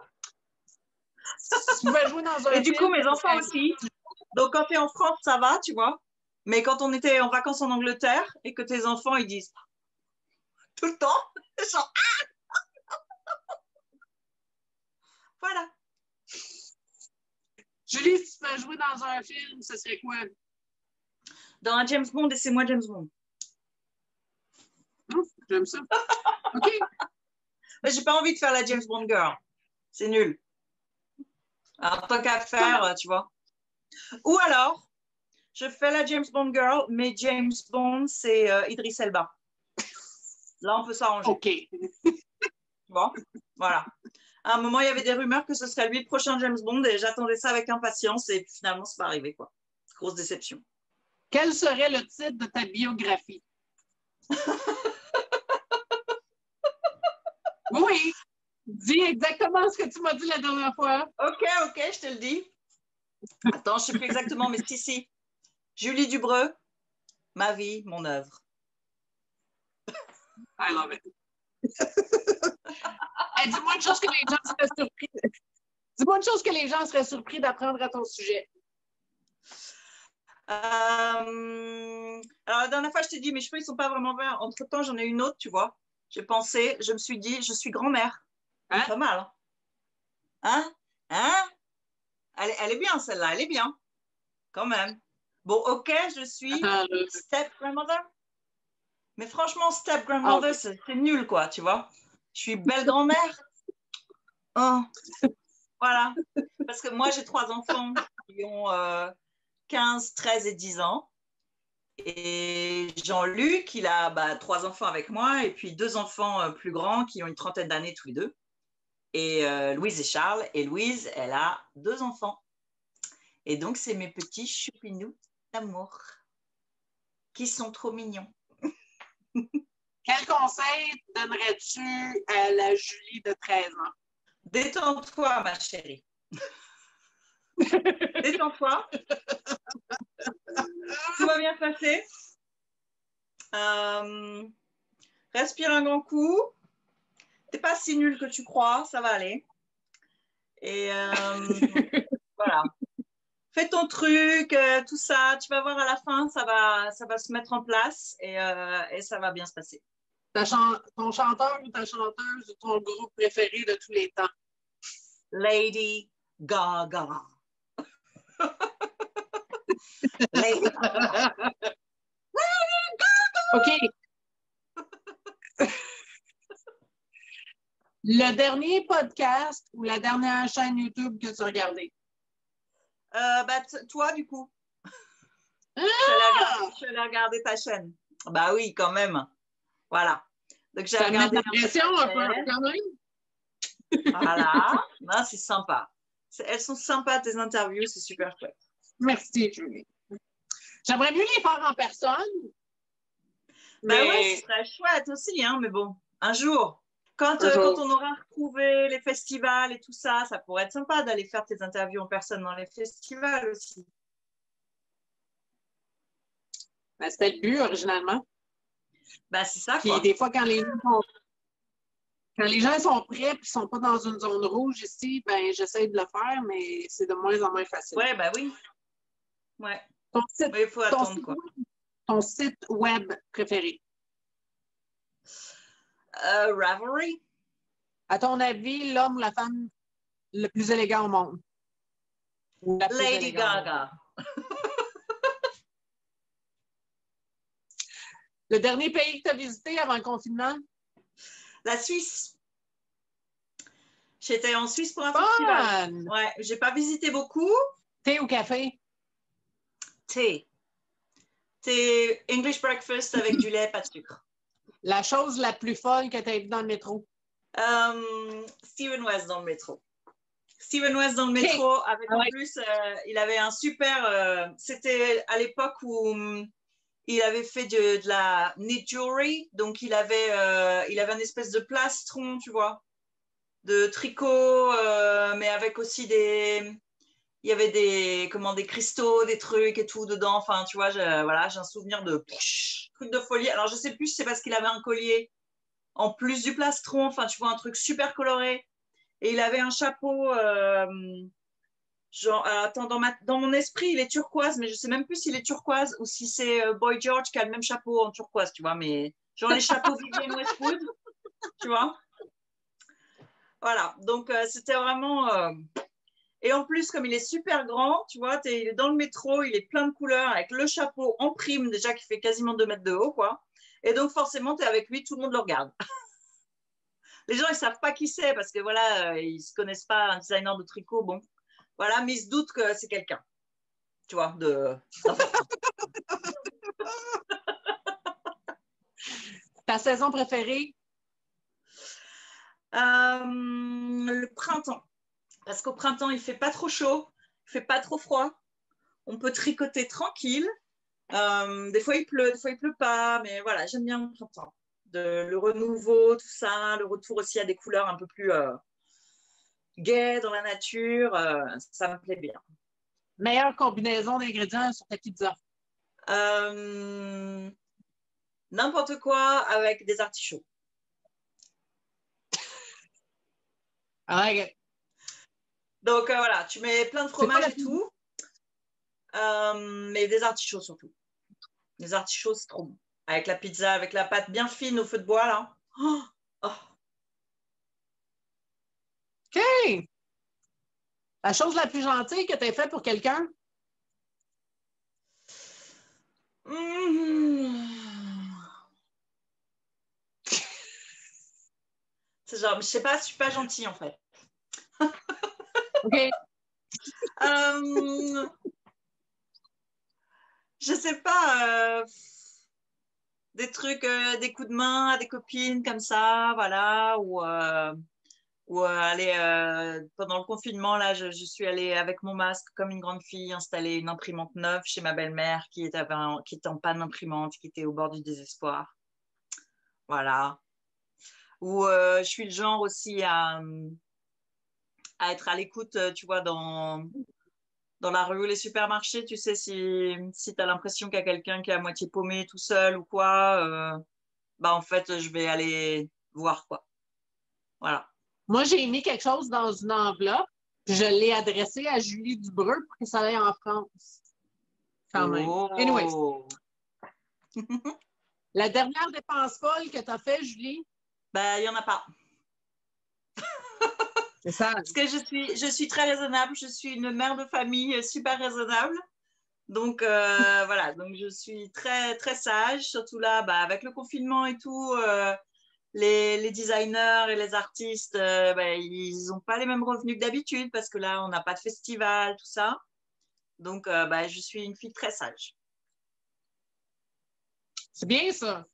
Tu vas jouer dans un Et du film, coup, mes enfants aussi. Donc, quand tu es en France, ça va, tu vois. Mais quand on était en vacances en Angleterre et que tes enfants, ils disent tout le temps, genre, ah voilà. Julie, si tu vas jouer dans un film, ce serait quoi? Dans un James Bond, et c'est moi James Bond. Oh, j'aime ça. OK. Mais j'ai pas envie de faire la James Bond girl. C'est nul. Alors, tant qu'à faire, tu vois. Ou alors, je fais la James Bond girl, mais James Bond, c'est euh, Idriss Elba. Là, on peut s'arranger. OK. Bon, voilà. À un moment, il y avait des rumeurs que ce serait lui le prochain James Bond et j'attendais ça avec impatience et finalement, c'est pas arrivé, quoi. Grosse déception. Quel serait le titre de ta biographie? Oui, dis exactement ce que tu m'as dit la dernière fois. OK, OK, je te le dis. Attends, je ne sais plus exactement, mais si, si. Julie Dubreux, ma vie, mon œuvre. I love it. Hey, dis-moi une chose que les gens seraient surpris. Dis-moi une chose que les gens seraient surpris d'apprendre à ton sujet. Euh... Alors, la dernière fois, je t'ai dit, mes cheveux, ils ne sont pas vraiment verts. Entre-temps, j'en ai une autre, tu vois. J'ai pensé, je me suis dit, je suis grand-mère. Hein? Pas mal. Hein? Hein? Elle, est- elle est bien, celle-là, elle est bien. Quand même. Bon, OK, je suis Attends, là. step-grandmother. Mais franchement, step-grandmother, Ah, ok. c'est c'est nul, quoi, tu vois. Je suis belle grand-mère. Oh. Voilà. Parce que moi, j'ai trois enfants qui ont euh, quinze, treize et dix ans. Et Jean-Luc, il a bah, trois enfants avec moi et puis deux enfants euh, plus grands qui ont une trentaine d'années tous les deux. Et euh, Louise et Charles. Et Louise, elle a deux enfants. Et donc, c'est mes petits choupinous d'amour qui sont trop mignons. Quel conseil donnerais-tu à la Julie de treize ans? Détends-toi, ma chérie. Détends-toi. Tout va bien se passer. Euh, respire un grand coup. T'es pas si nul que tu crois, ça va aller. Et euh, voilà. Fais ton truc, euh, tout ça. Tu vas voir à la fin, ça va, ça va se mettre en place et, euh, et ça va bien se passer. Ta chan- ton chanteur ou ta chanteuse ou ton groupe préféré de tous les temps? Lady Gaga. Lady Gaga. OK. Le dernier podcast ou la dernière chaîne YouTube que tu as regardée? Euh, bah, t- toi, du coup, Ah! je suis allée regarder, je suis allée regarder ta chaîne. Bah oui, quand même. Voilà. Donc, j'ai Ça me met de regardé la ta pression un peu chaîne. quand même. Voilà. Non, c'est sympa. C'est- Elles sont sympas, tes interviews, c'est super chouette. Merci, Julie. J'aimerais mieux les faire en personne. Ben Mais ouais, ce serait chouette aussi, hein, mais bon, un jour. Quand, un euh, quand jour. on aura retrouvé les festivals et tout ça, ça pourrait être sympa d'aller faire tes interviews en personne dans les festivals aussi. Ben, c'était le but originalement. Ben, c'est ça, Puis quoi. des fois, quand les gens sont, quand les gens sont prêts et ne sont pas dans une zone rouge ici, ben j'essaie de le faire, mais c'est de moins en moins facile. Ouais, ben oui. Ouais. Ton site, Mais il faut ton attendre, site quoi. web, ton site web préféré? Euh, Ravelry. À ton avis, l'homme ou la femme le plus élégant au monde? Ou la plus Lady élégante? Gaga. Le dernier pays que tu as visité avant le confinement? La Suisse. J'étais en Suisse pour un festival. Fun! Ouais, j'ai pas visité beaucoup. Thé ou café? Thé. Thé English breakfast avec du lait, pas de sucre. La chose la plus folle que tu as vue dans le métro? Euh, Steven West dans le métro. Steven West dans le métro, okay. Avec ah ouais. En plus, euh, il avait un super. Euh, C'était à l'époque où um, il avait fait de, de la knit jewelry, donc il avait, euh, il avait une espèce de plastron, tu vois, de tricot, euh, mais avec aussi des. Il y avait des, comment, des cristaux, des trucs et tout dedans. Enfin, tu vois, je, voilà, j'ai un souvenir de pff, truc de folie. Alors, je sais plus si c'est parce qu'il avait un collier en plus du plastron. Enfin, tu vois, un truc super coloré. Et il avait un chapeau, euh, genre, attends, dans, ma, dans mon esprit, il est turquoise, mais je sais même plus s'il est turquoise ou si c'est euh, Boy George qui a le même chapeau en turquoise, tu vois, mais genre les chapeaux Vivienne Westwood, tu vois. Voilà, donc euh, c'était vraiment... Euh... Et en plus, comme il est super grand, tu vois, il est dans le métro, il est plein de couleurs, avec le chapeau en prime, déjà, qui fait quasiment deux mètres de haut, quoi. Et donc, forcément, tu es avec lui, tout le monde le regarde. Les gens, ils savent pas qui c'est parce que voilà, euh, ils se connaissent pas, un designer de tricot, bon, voilà, mais ils se doutent que c'est quelqu'un. tu vois, de. Ta saison préférée? Euh, le printemps. Parce qu'au printemps, il ne fait pas trop chaud, il ne fait pas trop froid. On peut tricoter tranquille. Euh, des fois, il pleut, des fois, il ne pleut pas. Mais voilà, j'aime bien le printemps. De, le renouveau, tout ça, le retour aussi à des couleurs un peu plus euh, gaies dans la nature. Euh, ça me plaît bien. Meilleure combinaison d'ingrédients sur ta pizza? Euh, n'importe quoi avec des artichauts. Okay. Donc euh, voilà, tu mets plein de fromage et tout, euh, mais des artichauts surtout. Les artichauts, c'est trop bon. Avec la pizza, avec la pâte bien fine au feu de bois, là. Oh, oh. OK! La chose la plus gentille que tu as faite pour quelqu'un? Mmh. C'est genre, je sais pas, je suis pas gentille en fait. OK. euh, je sais pas, euh, des trucs, euh, des coups de main à des copines comme ça, voilà, ou, euh, ou euh, aller euh, pendant le confinement, là, je, je suis allée avec mon masque comme une grande fille installer une imprimante neuve chez ma belle-mère qui était, en, qui était en panne d'imprimante, qui était au bord du désespoir. Voilà. Ou euh, je suis le genre aussi à, à être à l'écoute, tu vois, dans, dans la rue ou les supermarchés, tu sais, si, si tu as l'impression qu'il y a quelqu'un qui est à moitié paumé tout seul ou quoi, euh, bah en fait, je vais aller voir, quoi. Voilà. Moi, j'ai mis quelque chose dans une enveloppe, puis je l'ai adressé à Julie Dubreu pour que ça aille en France. Quand même. Oh. Anyways. La dernière dépense folle que tu as fait, Julie? Ben, il n'y en a pas. C'est ça. Parce que je suis, je suis très raisonnable. Je suis une mère de famille super raisonnable. Donc, euh, voilà. Donc, je suis très, très sage. Surtout là, bah, avec le confinement et tout, euh, les, les designers et les artistes, euh, bah, ils n'ont pas les mêmes revenus que d'habitude parce que là, on n'a pas de festival, tout ça. Donc, euh, bah, je suis une fille très sage. C'est bien ça.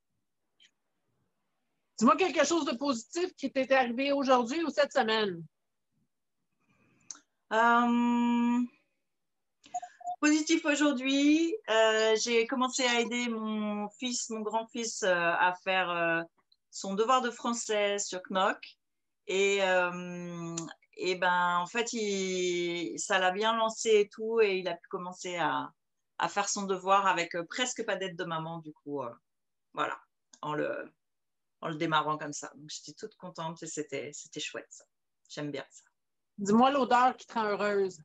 Dis-moi quelque chose de positif qui t'est arrivé aujourd'hui ou cette semaine. Euh, positif aujourd'hui, euh, j'ai commencé à aider mon fils, mon grand-fils, euh, à faire euh, son devoir de français sur Knock. Et, euh, et ben, en fait, il, ça l'a bien lancé et tout, et il a pu commencer à, à faire son devoir avec euh, presque pas d'aide de maman, du coup, euh, voilà, en le, en le démarrant comme ça. Donc, j'étais toute contente et c'était, c'était chouette, ça. J'aime bien ça. Dis-moi l'odeur qui te rend heureuse.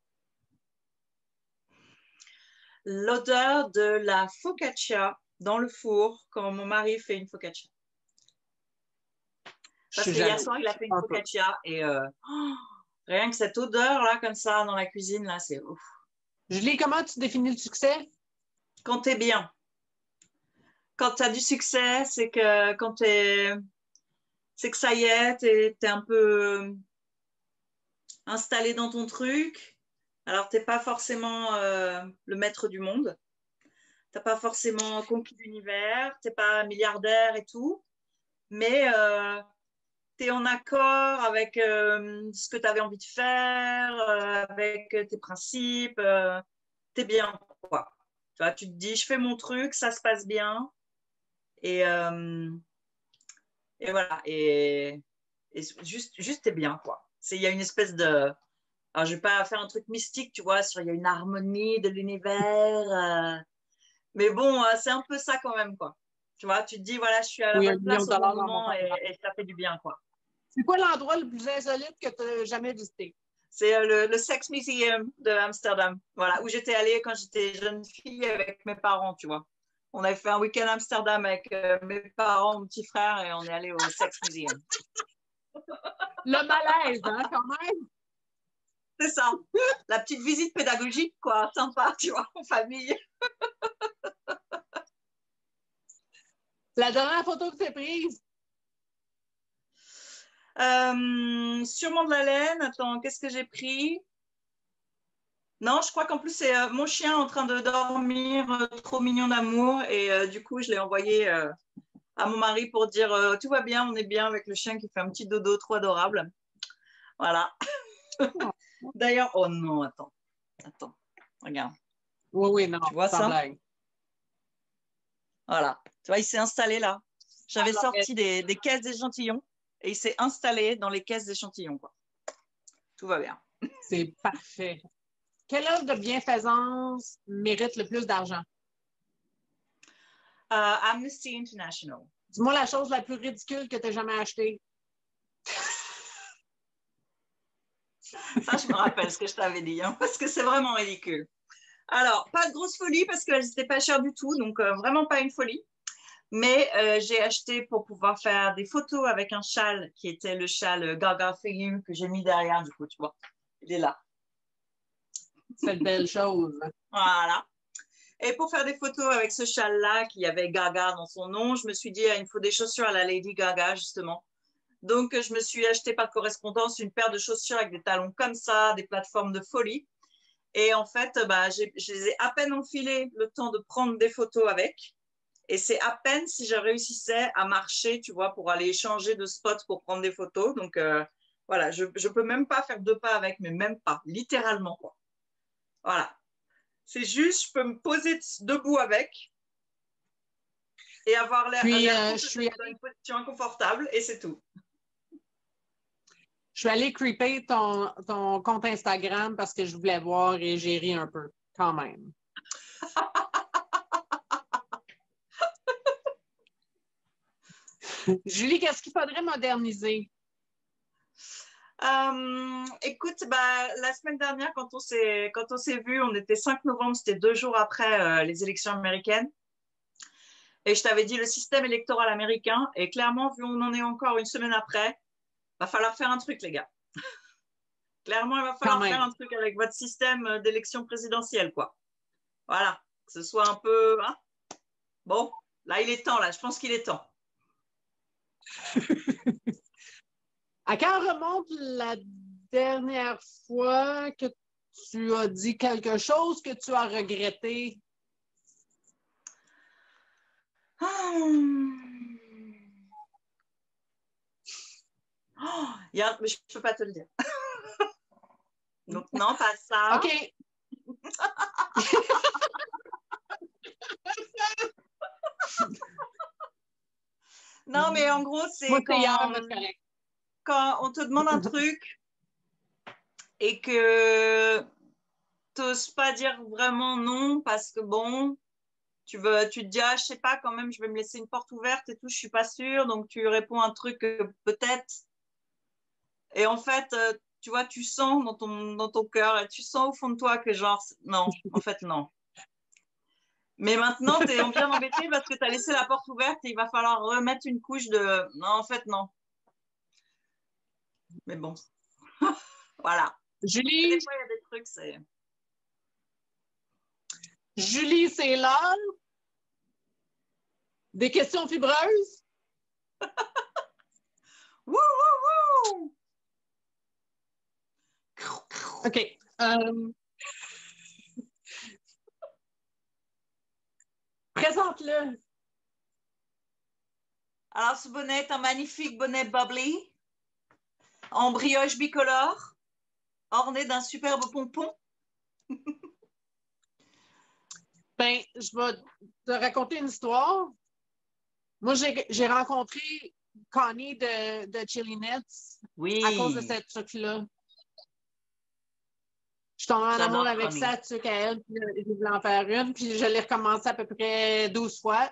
L'odeur de la focaccia dans le four quand mon mari fait une focaccia. Parce que hier soir, il a fait une focaccia et euh, oh, rien que cette odeur là, comme ça, dans la cuisine, là, c'est ouf. Julie, comment tu définis le succès? Quand t'es bien. Quand t'as du succès, c'est que quand t'es, c'est que ça y est, t'es, t'es un peu installé dans ton truc. Alors, t'es pas forcément euh, le maître du monde. T'as pas forcément conquis l'univers. T'es pas milliardaire et tout. Mais euh, tu es en accord avec euh, ce que tu avais envie de faire, euh, avec tes principes, euh, tu es bien, quoi. Tu vois, tu te dis, je fais mon truc, ça se passe bien. Et, euh, et voilà. Et, et juste, juste tu es bien, quoi. Il y a une espèce de. Alors, je ne vais pas faire un truc mystique, tu vois, sur il y a une harmonie de l'univers. Euh, mais bon, euh, c'est un peu ça quand même, quoi. Tu vois, tu te dis, voilà, je suis à la Oui, bonne place au bon moment et, et... et ça fait du bien, quoi. C'est quoi l'endroit le plus insolite que tu n'as jamais visité? C'est le, le Sex Museum de Amsterdam, voilà, où j'étais allée quand j'étais jeune fille avec mes parents, tu vois. On avait fait un week-end à Amsterdam avec euh, mes parents, mon petit frère, et on est allé au Sex Museum. Le malaise, hein, quand même? C'est ça. La petite visite pédagogique, quoi, sympa, tu vois, en famille. La dernière photo que tu as prise? Euh, sûrement de la laine. Attends, qu'est-ce que j'ai pris? Non, je crois qu'en plus, c'est euh, mon chien en train de dormir, euh, trop mignon d'amour. Et euh, du coup, je l'ai envoyé euh, à mon mari pour dire euh, tout va bien, on est bien avec le chien qui fait un petit dodo trop adorable. Voilà. D'ailleurs, oh non, attends. Attends, regarde. Oui, oui, non, Tu vois sans ça? blague. Voilà. Tu vois, il s'est installé là. J'avais Alors, sorti des, des caisses d'échantillons et il s'est installé dans les caisses d'échantillons, quoi. Tout va bien. c'est parfait. Quelle œuvre de bienfaisance mérite le plus d'argent? Euh, Amnesty International. Dis-moi la chose la plus ridicule que tu as jamais achetée. Ça, je me rappelle ce que je t'avais dit, hein, parce que c'est vraiment ridicule. Alors, pas de grosse folie parce qu'elles n'étaient pas chères du tout, donc euh, vraiment pas une folie. Mais euh, j'ai acheté pour pouvoir faire des photos avec un châle qui était le châle Gaga Figure que j'ai mis derrière, du coup, tu vois. Il est là. C'est une belle chose. Voilà. Et pour faire des photos avec ce châle-là qui avait Gaga dans son nom, je me suis dit, il me faut des chaussures à la Lady Gaga, justement. Donc, je me suis acheté par correspondance une paire de chaussures avec des talons comme ça, des plateformes de folie. Et en fait, bah, je les ai à peine enfilées le temps de prendre des photos avec. Et c'est à peine si je réussissais à marcher, tu vois, pour aller changer de spot pour prendre des photos. Donc, euh, voilà, je ne peux même pas faire deux pas avec, mais même pas, littéralement, quoi. Voilà. C'est juste, je peux me poser debout avec et avoir l'air euh, je suis dans une position inconfortable et c'est tout. Je suis allée creeper ton, ton compte Instagram parce que je voulais voir et j'ai ri un peu, quand même. Julie, qu'est-ce qu'il faudrait moderniser? Euh, écoute, bah, la semaine dernière, quand on s'est quand on s'est vu, on était cinq novembre, c'était deux jours après euh, les élections américaines. Et je t'avais dit le système électoral américain. Et clairement, vu on en est encore une semaine après, va falloir faire un truc, les gars. Clairement, il va falloir faire un truc avec votre système d'élection présidentielle, quoi. Voilà, que ce soit un peu... Hein. Bon, là, il est temps, là. Je pense qu'il est temps. À quand remonte la dernière fois que tu as dit quelque chose que tu as regretté? Hum. Oh, y a... Mais je ne peux pas te le dire. Donc, non, pas ça. OK. Non, mais en gros, c'est Moi, quand, hier, quand on te demande un truc et que tu n'oses pas dire vraiment non parce que bon, tu, veux, tu te dis, ah, je sais pas, quand même, je vais me laisser une porte ouverte et tout, je suis pas sûre. Donc, tu réponds un truc euh, peut-être. Et en fait, euh, tu vois, tu sens dans ton, dans ton cœur et tu sens au fond de toi que genre, non, en fait, non. Mais maintenant, tu es bien embêté parce que tu as laissé la porte ouverte et il va falloir remettre une couche de, non, en fait, non. Mais bon, voilà. Julie, des fois, il y a des trucs, c'est... Julie, c'est l'heure des questions fibreuses. Wouh, wouh, wouh! OK. Um... Présente-le. Alors, ce bonnet est un magnifique bonnet bubbly, en brioche bicolore, orné d'un superbe pompon. Ben, je vais te raconter une histoire. Moi, j'ai rencontré Connie de, de Chili Nuts oui. à cause de cette truc-là. Je suis tombée en amour avec Connie. sa truc à elle, puis je voulais en faire une, puis je l'ai recommencé à peu près douze fois.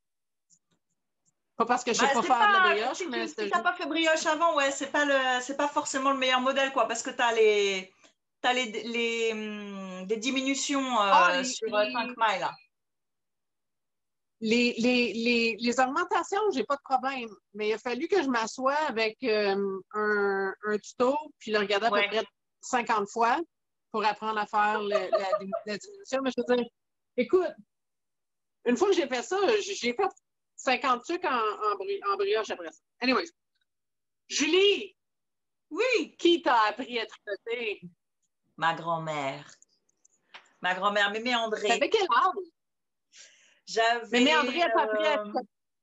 Pas parce que je ne sais bah, pas faire pas, de la brioche, si mais tu c'était n'as juste... pas fait brioche avant, ouais, c'est pas le, c'est pas forcément le meilleur modèle, quoi, parce que tu as les, t'as les, les, hum, des diminutions euh, oh, les, sur les... cinq mailles, là. Les, les, les, les augmentations, j'ai pas de problème, mais il a fallu que je m'assoie avec euh, un, un tuto, puis le regarder à ouais. peu près cinquante fois pour apprendre à faire le, la, la diminution. Mais je veux dire, écoute, une fois que j'ai fait ça, j'ai fait cinquante trucs en, en, bri en brioche après ça. Anyways. Julie! Oui! Qui t'a appris à tricoter? Ma grand-mère. Ma grand-mère, Mémé André. T'avais quel âge? J'avais. Mémé André, à peu près. euh,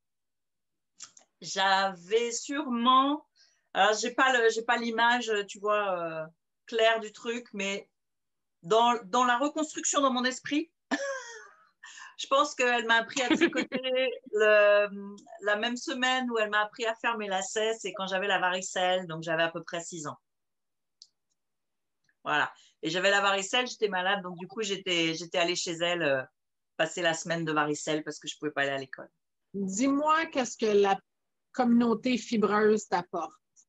J'avais sûrement. Alors, j'ai pas le, j'ai pas l'image, tu vois, euh, claire du truc, mais dans, dans la reconstruction dans mon esprit, je pense qu'elle m'a appris à tricoter le, la même semaine où elle m'a appris à faire mes lacets, c'est quand j'avais la varicelle, donc j'avais à peu près six ans. Voilà. Et j'avais la varicelle, j'étais malade, donc du coup, j'étais, j'étais allée chez elle euh, passer la semaine de varicelle parce que je ne pouvais pas aller à l'école. Dis-moi qu'est-ce que la communauté fibreuse t'apporte.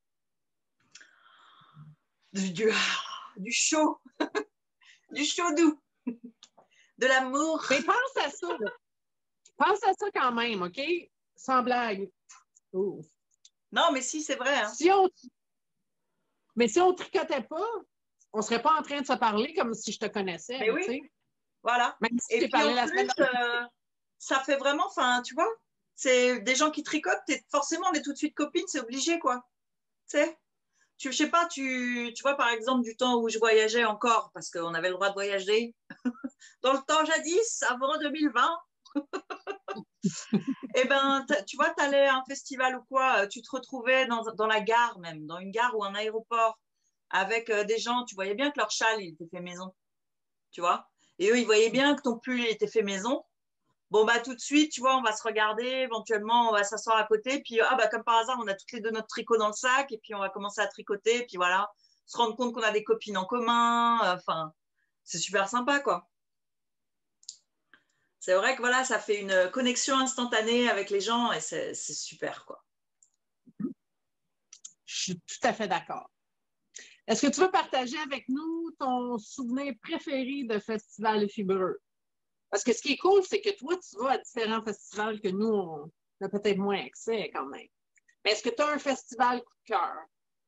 Du, du, du chaud, du chaud doux, de l'amour. Mais pense à ça. Là. Pense à ça quand même, OK? Sans blague. Oh. Non, mais si, c'est vrai. Hein. Si on... Mais si on ne tricotait pas, on ne serait pas en train de se parler comme si je te connaissais. Mais oui, sais. Voilà. Même si et puis parlé en la plus, semaine euh, ça fait vraiment, enfin, tu vois, c'est des gens qui tricotent, forcément, on est tout de suite copines, c'est obligé, quoi. Tu sais, tu, je sais pas, tu, tu vois, par exemple, du temps où je voyageais encore, parce qu'on avait le droit de voyager, dans le temps jadis, avant deux mille vingt, et ben, tu vois, tu allais à un festival ou quoi, tu te retrouvais dans, dans la gare même, dans une gare ou un aéroport, avec euh, des gens, tu voyais bien que leur châle, il était fait maison, tu vois. Et eux, ils voyaient bien que ton pull il était fait maison. Bon, bah, tout de suite, tu vois, on va se regarder, éventuellement, on va s'asseoir à côté, puis, ah, bah, comme par hasard, on a toutes les deux notre tricot dans le sac, et puis on va commencer à tricoter, puis voilà, se rendre compte qu'on a des copines en commun, enfin, c'est super sympa, quoi. C'est vrai que voilà, ça fait une connexion instantanée avec les gens, et c'est super, quoi. Je suis tout à fait d'accord. Est-ce que tu veux partager avec nous ton souvenir préféré de festival fibreux? Parce que ce qui est cool, c'est que toi, tu vas à différents festivals que nous, on a peut-être moins accès quand même. Mais est-ce que tu as un festival coup de cœur?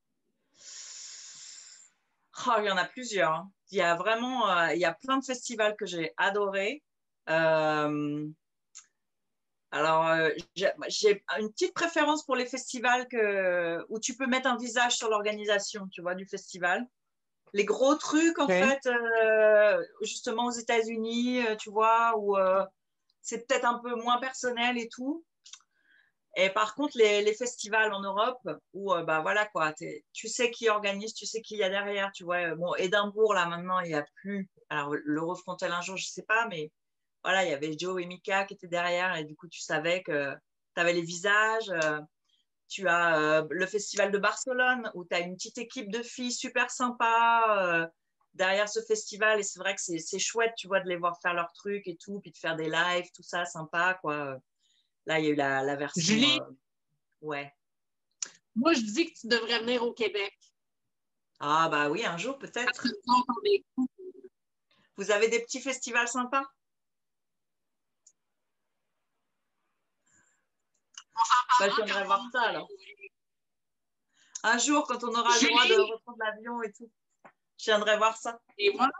Oh, il y en a plusieurs. Hein. Il y a vraiment, euh, il y a plein de festivals que j'ai adorés. Euh, alors, euh, j'ai une petite préférence pour les festivals que, où tu peux mettre un visage sur l'organisation, tu vois, du festival. Les gros trucs, en okay. fait, euh, justement aux États-Unis, euh, tu vois, où euh, c'est peut-être un peu moins personnel et tout. Et par contre, les, les festivals en Europe, où, euh, bah voilà, quoi, tu sais qui organise, tu sais qui il y a derrière, tu vois. Bon, Édimbourg, là, maintenant, il n'y a plus. Alors, l'Eurofrontel un jour, je ne sais pas, mais voilà, il y avait Joe et Mika qui étaient derrière, et du coup, tu savais que tu avais les visages. Euh, tu as euh, le festival de Barcelone, où tu as une petite équipe de filles super sympa euh, derrière ce festival, et c'est vrai que c'est chouette, tu vois, de les voir faire leurs trucs et tout, puis de faire des lives, tout ça, sympa, quoi. Là, il y a eu la, la version... Julie, euh, ouais. Moi, je dis que tu devrais venir au Québec. Ah, bah oui, un jour, peut-être. Vous avez des petits festivals sympas? Bah, j'aimerais voir ça, alors. Un jour, quand on aura Julie, le droit de reprendre l'avion et tout, je viendrai voir ça. Et voilà.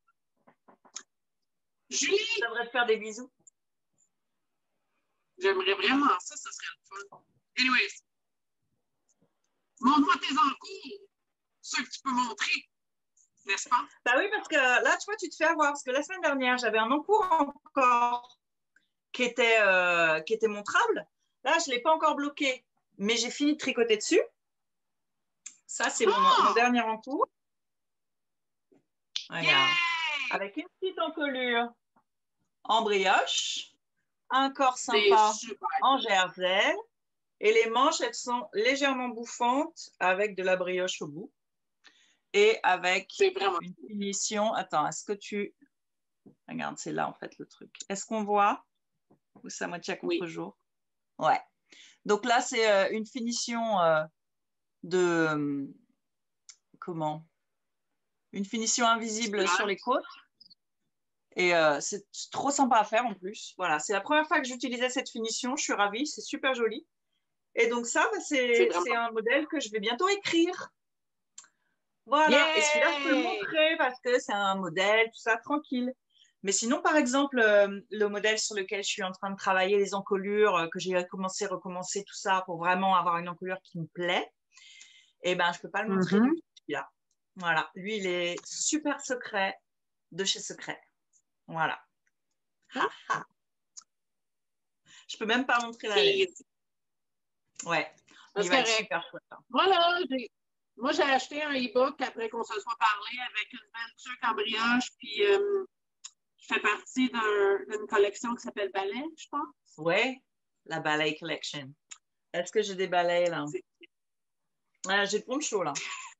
Julie! Ça devrait te faire des bisous. J'aimerais vraiment ça, ça serait le fun. Anyways, montre-moi tes encours, ceux que tu peux montrer, n'est-ce pas? Bah oui, parce que là, tu vois, tu te fais avoir. Parce que la semaine dernière, j'avais un encours encore qui était, euh, qui était montrable. Là, je ne l'ai pas encore bloqué, mais j'ai fini de tricoter dessus. Ça, c'est oh! mon, mon dernier encours. Regarde. Yeah! Avec une petite encolure en brioche, un corps sympa en jersey, et les manches, elles sont légèrement bouffantes avec de la brioche au bout. Et avec vraiment... une finition. Attends, est-ce que tu... Regarde, c'est là en fait le truc. Est-ce qu'on voit? Ou c'est à moitié à contre-jour? Oui. Ouais. Donc là, c'est euh, une finition euh, de... Euh, comment? Une finition invisible ah. sur les côtes. Et euh, c'est trop sympa à faire en plus. Voilà, c'est la première fois que j'utilisais cette finition. Je suis ravie, c'est super joli. Et donc ça, bah, c'est vraiment... un modèle que je vais bientôt écrire. Voilà, yeah! Et celui-là, je peux le montrer parce que c'est un modèle, tout ça, tranquille. Mais sinon, par exemple, euh, le modèle sur lequel je suis en train de travailler, les encolures, euh, que j'ai commencé, recommencer, tout ça, pour vraiment avoir une encolure qui me plaît, eh ben, je ne peux pas le montrer mm-hmm. du tout, celui-là. Voilà, lui, il est super secret de chez Secret. Voilà. Hein? Ha, ha. Je peux même pas montrer la laine. Ouais. C'est Il va être correct. super chouette. Hein. Voilà, j'ai- moi j'ai acheté un e-book après qu'on se soit parlé avec une belle tuque en brioche, puis euh, je fais partie d'un- d'une collection qui s'appelle Ballet, je pense. Ouais, la ballet collection. Est-ce que j'ai des balais là? C'est- Ah, j'ai le poncho là.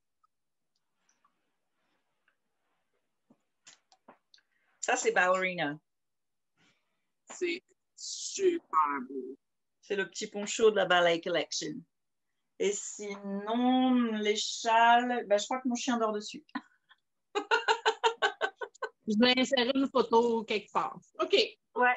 Ça, c'est ballerina. C'est super beau. C'est le petit poncho de la ballet collection. Et sinon, les châles, ben, je crois que mon chien dort dessus. Je vais insérer une photo quelque part. OK. Ouais.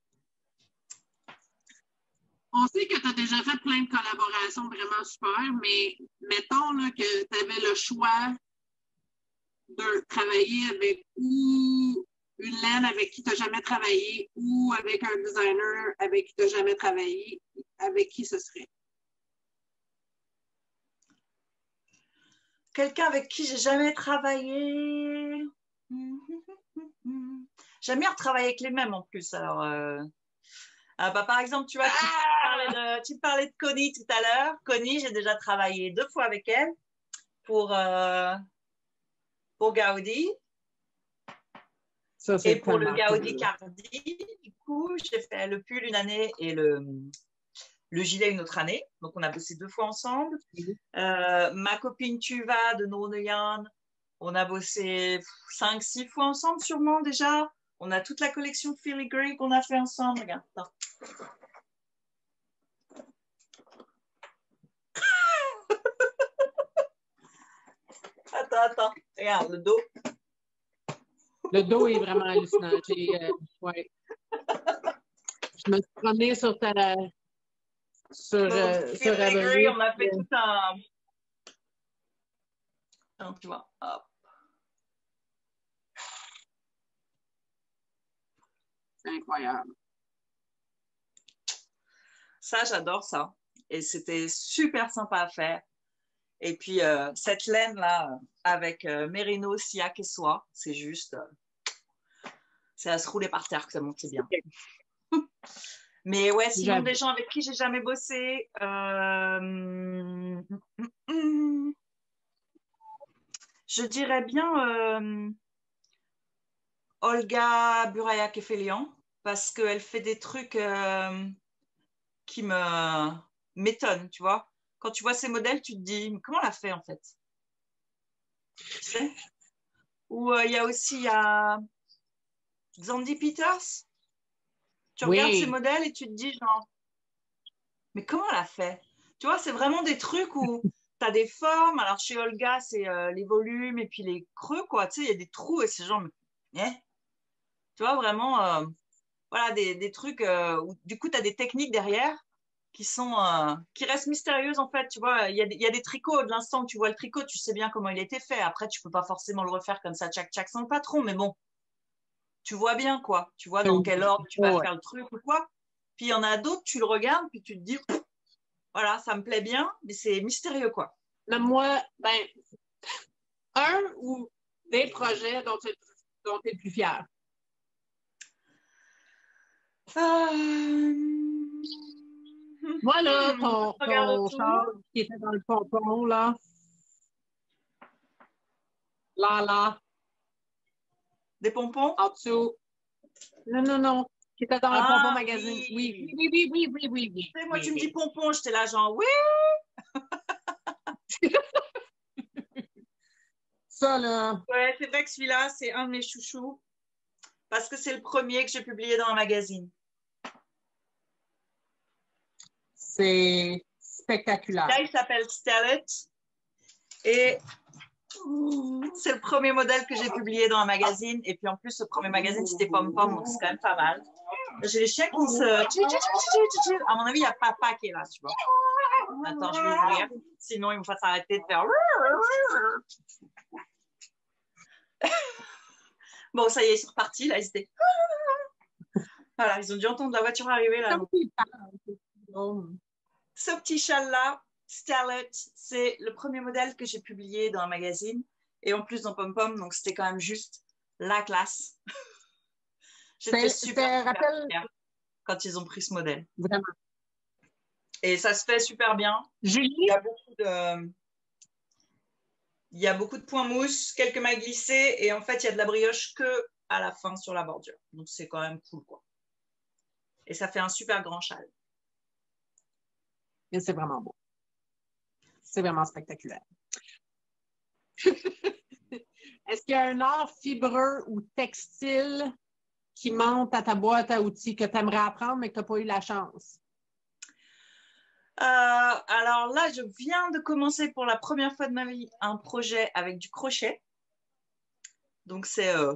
On sait que tu as déjà fait plein de collaborations vraiment super, mais mettons là, que tu avais le choix de travailler avec ou une laine avec qui tu n'as jamais travaillé ou avec un designer avec qui tu n'as jamais travaillé, avec qui ce serait? Quelqu'un avec qui j'ai jamais travaillé. J'aime bien retravailler avec les mêmes en plus. Alors, euh... ah, bah, par exemple, tu vois, tu, parlais de, tu parlais de Connie tout à l'heure. Connie, j'ai déjà travaillé deux fois avec elle pour, euh, pour Gaudi. Ça, Et pour le tellement Gaudi cool. Cardi, du coup, j'ai fait le pull une année et le, le gilet une autre année. Donc, on a bossé deux fois ensemble. Mhm. Euh, ma copine Tuva de No Yarn, on a bossé cinq, six fois ensemble sûrement déjà. On a toute la collection Philly Grey qu'on a fait ensemble. Regarde, attends. Attends, attends. Regarde, le dos. Le dos est vraiment hallucinant. J'ai, euh, ouais. Je me suis promenée sur ta. Sur, Donc, euh, sur Philly Grey, Ravelry. on a fait tout un... Donc, tu vois, hop. C'est incroyable. Ça, j'adore ça. Et c'était super sympa à faire. Et puis, euh, cette laine-là, euh, avec euh, Mérino, Siak et Soie, c'est juste... Euh, c'est à se rouler par terre que ça monte, c'est bien. Okay. Mais ouais, sinon, J'avoue. des gens avec qui j'ai jamais bossé... Euh... Je dirais bien euh, Olga Buraya-Kefelian, parce qu'elle fait des trucs euh, qui me m'étonnent, tu vois. Quand tu vois ces modèles, tu te dis, mais comment elle a fait en fait? Tu sais? Ou il euh, y a aussi il y a Xandy Peters. Tu Oui. regardes ces modèles et tu te dis, genre, mais comment elle a fait? Tu vois, c'est vraiment des trucs où tu as des formes. Alors chez Olga, c'est euh, les volumes et puis les creux, quoi. Tu sais, il y a des trous et c'est genre, mais, eh? Tu vois, vraiment, euh, voilà, des, des trucs euh, où du coup, tu as des techniques derrière qui sont euh, qui restent mystérieuses en fait. Tu vois, il y a, il y a des tricots. De l'instant où tu vois le tricot, tu sais bien comment il a été fait. Après, tu peux pas forcément le refaire comme ça, tchac tchac, sans le patron, mais bon, tu vois bien quoi. Tu vois dans quel ordre tu vas Ouais. faire le truc ou quoi. Puis il y en a d'autres, tu le regardes, puis tu te dis, voilà, ça me plaît bien, mais c'est mystérieux quoi. Là, moi, ben, un ou des projets dont tu dont es le plus fier. Euh... Moi, là, Hmm, ton, je regarde ton autour. char qui était dans le pompon, là. Là, là, Des pompons. en dessous. Non, non, non. Qui était dans le Ah pompon magazine. oui. Oui, oui, oui, oui, oui, oui, oui. Tu sais, moi, oui, tu me oui. dis pompon, j'étais là genre, oui. Ça, là. Ouais, c'est vrai que celui-là, c'est un de mes chouchous. Parce que c'est le premier que j'ai publié dans un magazine. C'est spectaculaire. Là, il s'appelle Stellet. Et c'est le premier modèle que j'ai publié dans un magazine. Et puis en plus, le premier magazine, c'était Pom Pom, donc c'est quand même pas mal. J'ai les chiens qui se... À mon avis, il y a papa qui est là, tu vois. Attends, je vais ouvrir. Sinon, il me fasse arrêter de faire... Bon, ça y est, ils sont repartis. Là, ils étaient... Voilà, ils ont dû entendre la voiture arriver là. Ce petit châle-là, Starlet, c'est le premier modèle que j'ai publié dans un magazine et en plus dans Pom Pom, donc c'était quand même juste la classe. J'étais super, super rappel... fière quand ils ont pris ce modèle. Vraiment. Et ça se fait super bien. Julie? Il y a beaucoup de, il y a beaucoup de points mousse, quelques mailles glissées, et en fait, il y a de la brioche que à la fin sur la bordure. Donc, c'est quand même cool, quoi. Et ça fait un super grand châle. Et c'est vraiment beau. C'est vraiment spectaculaire. Est-ce qu'il y a un art fibreux ou textile qui monte à ta boîte à outils que tu aimerais apprendre mais que tu n'as pas eu la chance? Euh, alors là, je viens de commencer pour la première fois de ma vie un projet avec du crochet. Donc, c'est... Euh,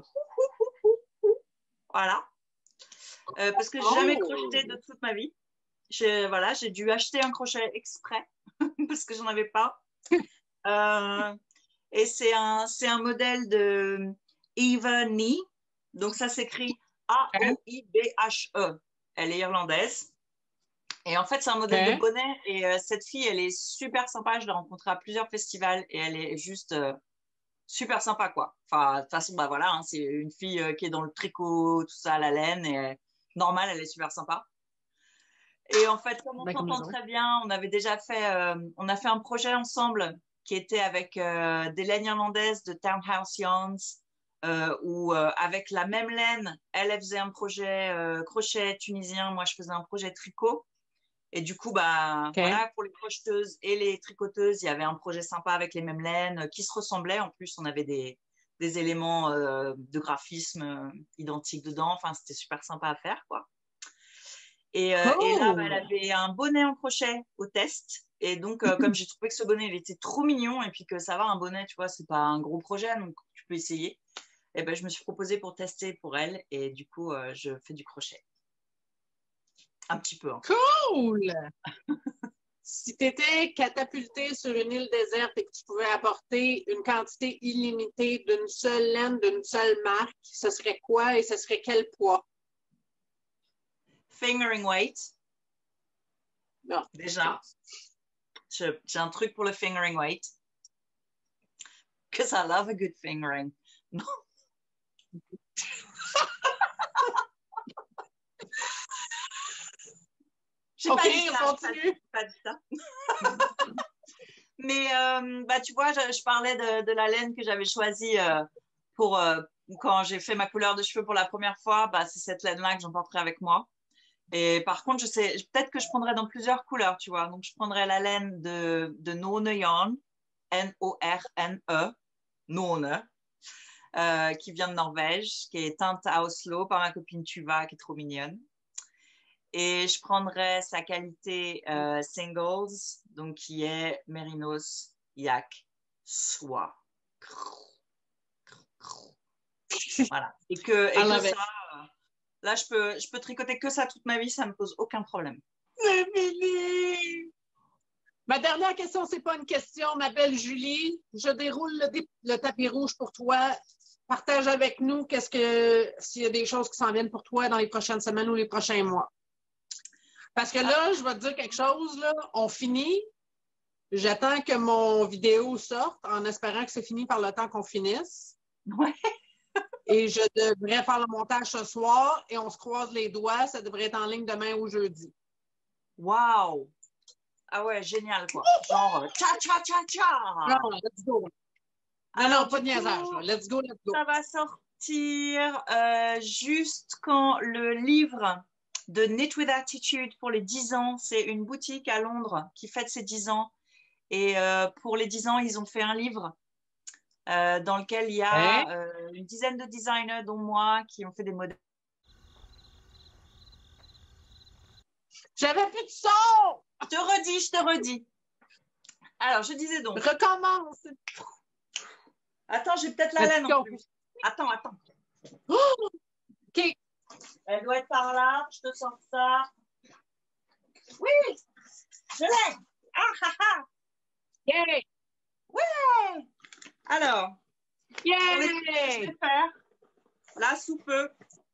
voilà. Euh, parce que j'ai jamais Oh! crocheté de toute ma vie. J'ai voilà, j'ai dû acheter un crochet exprès parce que j'en avais pas. Euh, et c'est un, c'est un modèle de Eva Nee. Donc, ça s'écrit A O I B H E. Elle est irlandaise. Et en fait, c'est un modèle Okay. de bonnet. Et euh, cette fille, elle est super sympa. Je l'ai rencontrée à plusieurs festivals et elle est juste euh, super sympa, quoi. Enfin, de toute façon, bah voilà, hein, c'est une fille euh, qui est dans le tricot, tout ça, la laine. Et euh, normal, elle est super sympa. Et en fait, comme on Ben, comme s'entend les très bien, on avait déjà fait, euh, on a fait un projet ensemble qui était avec euh, des laines irlandaises de Townhouse Yarns, euh, où euh, avec la même laine, elle, elle faisait un projet euh, crochet tunisien, moi je faisais un projet tricot. Et du coup, bah Okay. voilà, pour les crocheteuses et les tricoteuses, il y avait un projet sympa avec les mêmes laines euh, qui se ressemblaient. En plus, on avait des, des éléments euh, de graphisme euh, identiques dedans. Enfin, c'était super sympa à faire, quoi. Et, euh, Cool. et là, bah, elle avait un bonnet en crochet au test. Et donc, euh, comme j'ai trouvé que ce bonnet, il était trop mignon et puis que ça va, un bonnet, tu vois, c'est pas un gros projet, donc tu peux essayer. Et ben, je me suis proposée pour tester pour elle. Et du coup, euh, je fais du crochet. Un petit peu. Hein. Cool! Si tu étais catapulté sur une île déserte et que tu pouvais apporter une quantité illimitée d'une seule laine, d'une seule marque, ce serait quoi et ce serait quel poids? Fingering weight. Non. Déjà, j'ai un truc pour le fingering weight. Because I love a good fingering. Non. OK, pas dit on ça, continue. Pas dit ça. Mais euh, bah, tu vois, je, je parlais de, de la laine que j'avais choisie euh, pour euh, quand j'ai fait ma couleur de cheveux pour la première fois. Bah, c'est cette laine-là que j'emporterai avec moi. Et par contre, je sais, peut-être que je prendrais dans plusieurs couleurs, tu vois. Donc, je prendrais la laine de, de None Yarn, N O R N E, None, euh, qui vient de Norvège, qui est teinte à Oslo par ma copine Tuva, qui est trop mignonne. Et je prendrais sa qualité euh, singles, donc qui est Mérinos Yak Soie. Voilà. Et que, et que ça, euh, là, je peux, je peux tricoter que ça toute ma vie, ça me pose aucun problème. Ma dernière question, c'est pas une question, ma belle Julie. Je déroule le, le tapis rouge pour toi. Partage avec nous qu'est-ce que s'il y a des choses qui s'en viennent pour toi dans les prochaines semaines ou les prochains mois. Parce que là, je vais te dire quelque chose, là, on finit. J'attends que mon vidéo sorte en espérant que c'est fini par le temps qu'on finisse. Ouais. Et je devrais faire le montage ce soir et on se croise les doigts. Ça devrait être en ligne demain ou jeudi. Wow! Ah ouais, génial, quoi. Genre, tcha, tcha, tcha, tcha! Non, let's go. Non, Alors, non, pas de du niaisage. coup, Let's go, let's go. ça va sortir euh, juste quand le livre de Knit with Attitude pour les dix ans, c'est une boutique à Londres qui fête ses dix ans. Et euh, pour les dix ans, ils ont fait un livre euh, dans lequel il y a Hein? euh, une dizaine de designers, dont moi, qui ont fait des modèles. J'avais plus de son! Je te redis, je te redis. Alors, je disais donc. Recommence! Attends, j'ai peut-être la laine en plus. Attends, attends. Oh! OK. Elle doit être par là. Je te sors ça. Oui! Je l'ai! Ah, ah, ah! Yeah! Ouais! Alors, Yeah! je vais faire là sous peu.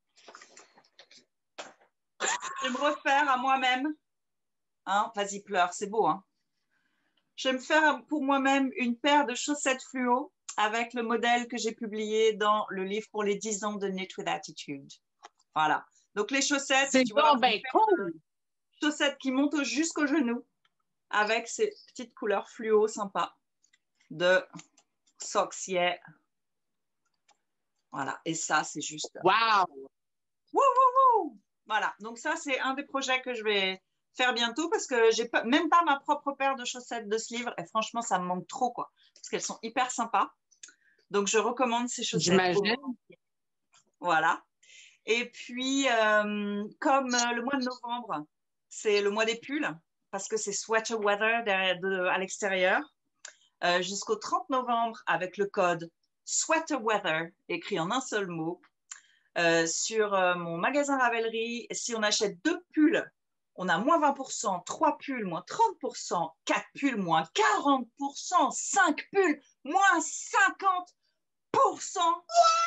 Je vais me refaire à moi-même. Hein, vas-y, pleure, c'est beau. Hein. Je vais me faire pour moi-même une paire de chaussettes fluo avec le modèle que j'ai publié dans le livre pour les dix ans de Knit with Attitude. Voilà. Donc, les chaussettes, C'est tu vois, bon, ben cool! chaussettes qui montent jusqu'au genou avec ces petites couleurs fluo sympas de Socksier. Voilà. Et ça, c'est juste... Wow! Wouh, wouh, wouh! Voilà. Donc, ça, c'est un des projets que je vais faire bientôt parce que j'ai pas, même pas ma propre paire de chaussettes de ce livre et franchement, ça me manque trop, quoi. Parce qu'elles sont hyper sympas. Donc, je recommande ces chaussettes. J'imagine. Voilà. Et puis, euh, comme euh, le mois de novembre, c'est le mois des pulls, parce que c'est sweater weather derrière, de, à l'extérieur, euh, jusqu'au trente novembre, avec le code sweater weather, écrit en un seul mot, euh, sur euh, mon magasin Ravelry. Si on achète deux pulls, on a moins vingt pour cent, trois pulls, moins trente pour cent, quatre pulls, moins quarante pour cent, cinq pulls, moins cinquante pour cent.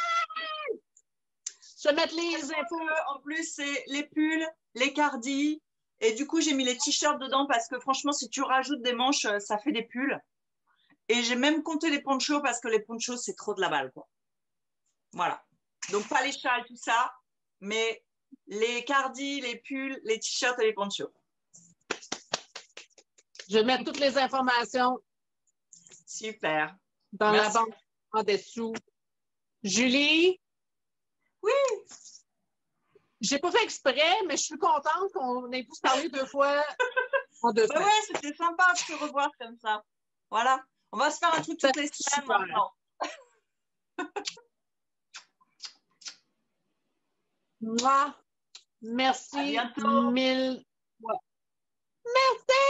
Je vais mettre les infos. En plus, c'est les pulls, les cardis. Et du coup, j'ai mis les t-shirts dedans parce que franchement, si tu rajoutes des manches, ça fait des pulls. Et j'ai même compté les ponchos parce que les ponchos, c'est trop de la balle, quoi. Voilà. Donc, pas les châles, tout ça, mais les cardis, les pulls, les t-shirts et les ponchos. Je vais mettre toutes les informations Super. dans Merci. la banque en dessous. Julie? Oui. J'ai pas fait exprès, mais je suis contente qu'on ait pu se parler deux fois en deux Bah semaines. ouais, c'était sympa de se revoir comme ça. Voilà. On va se faire un truc toutes les semaines Super. maintenant. Moi, merci À bientôt. mille fois. Merci!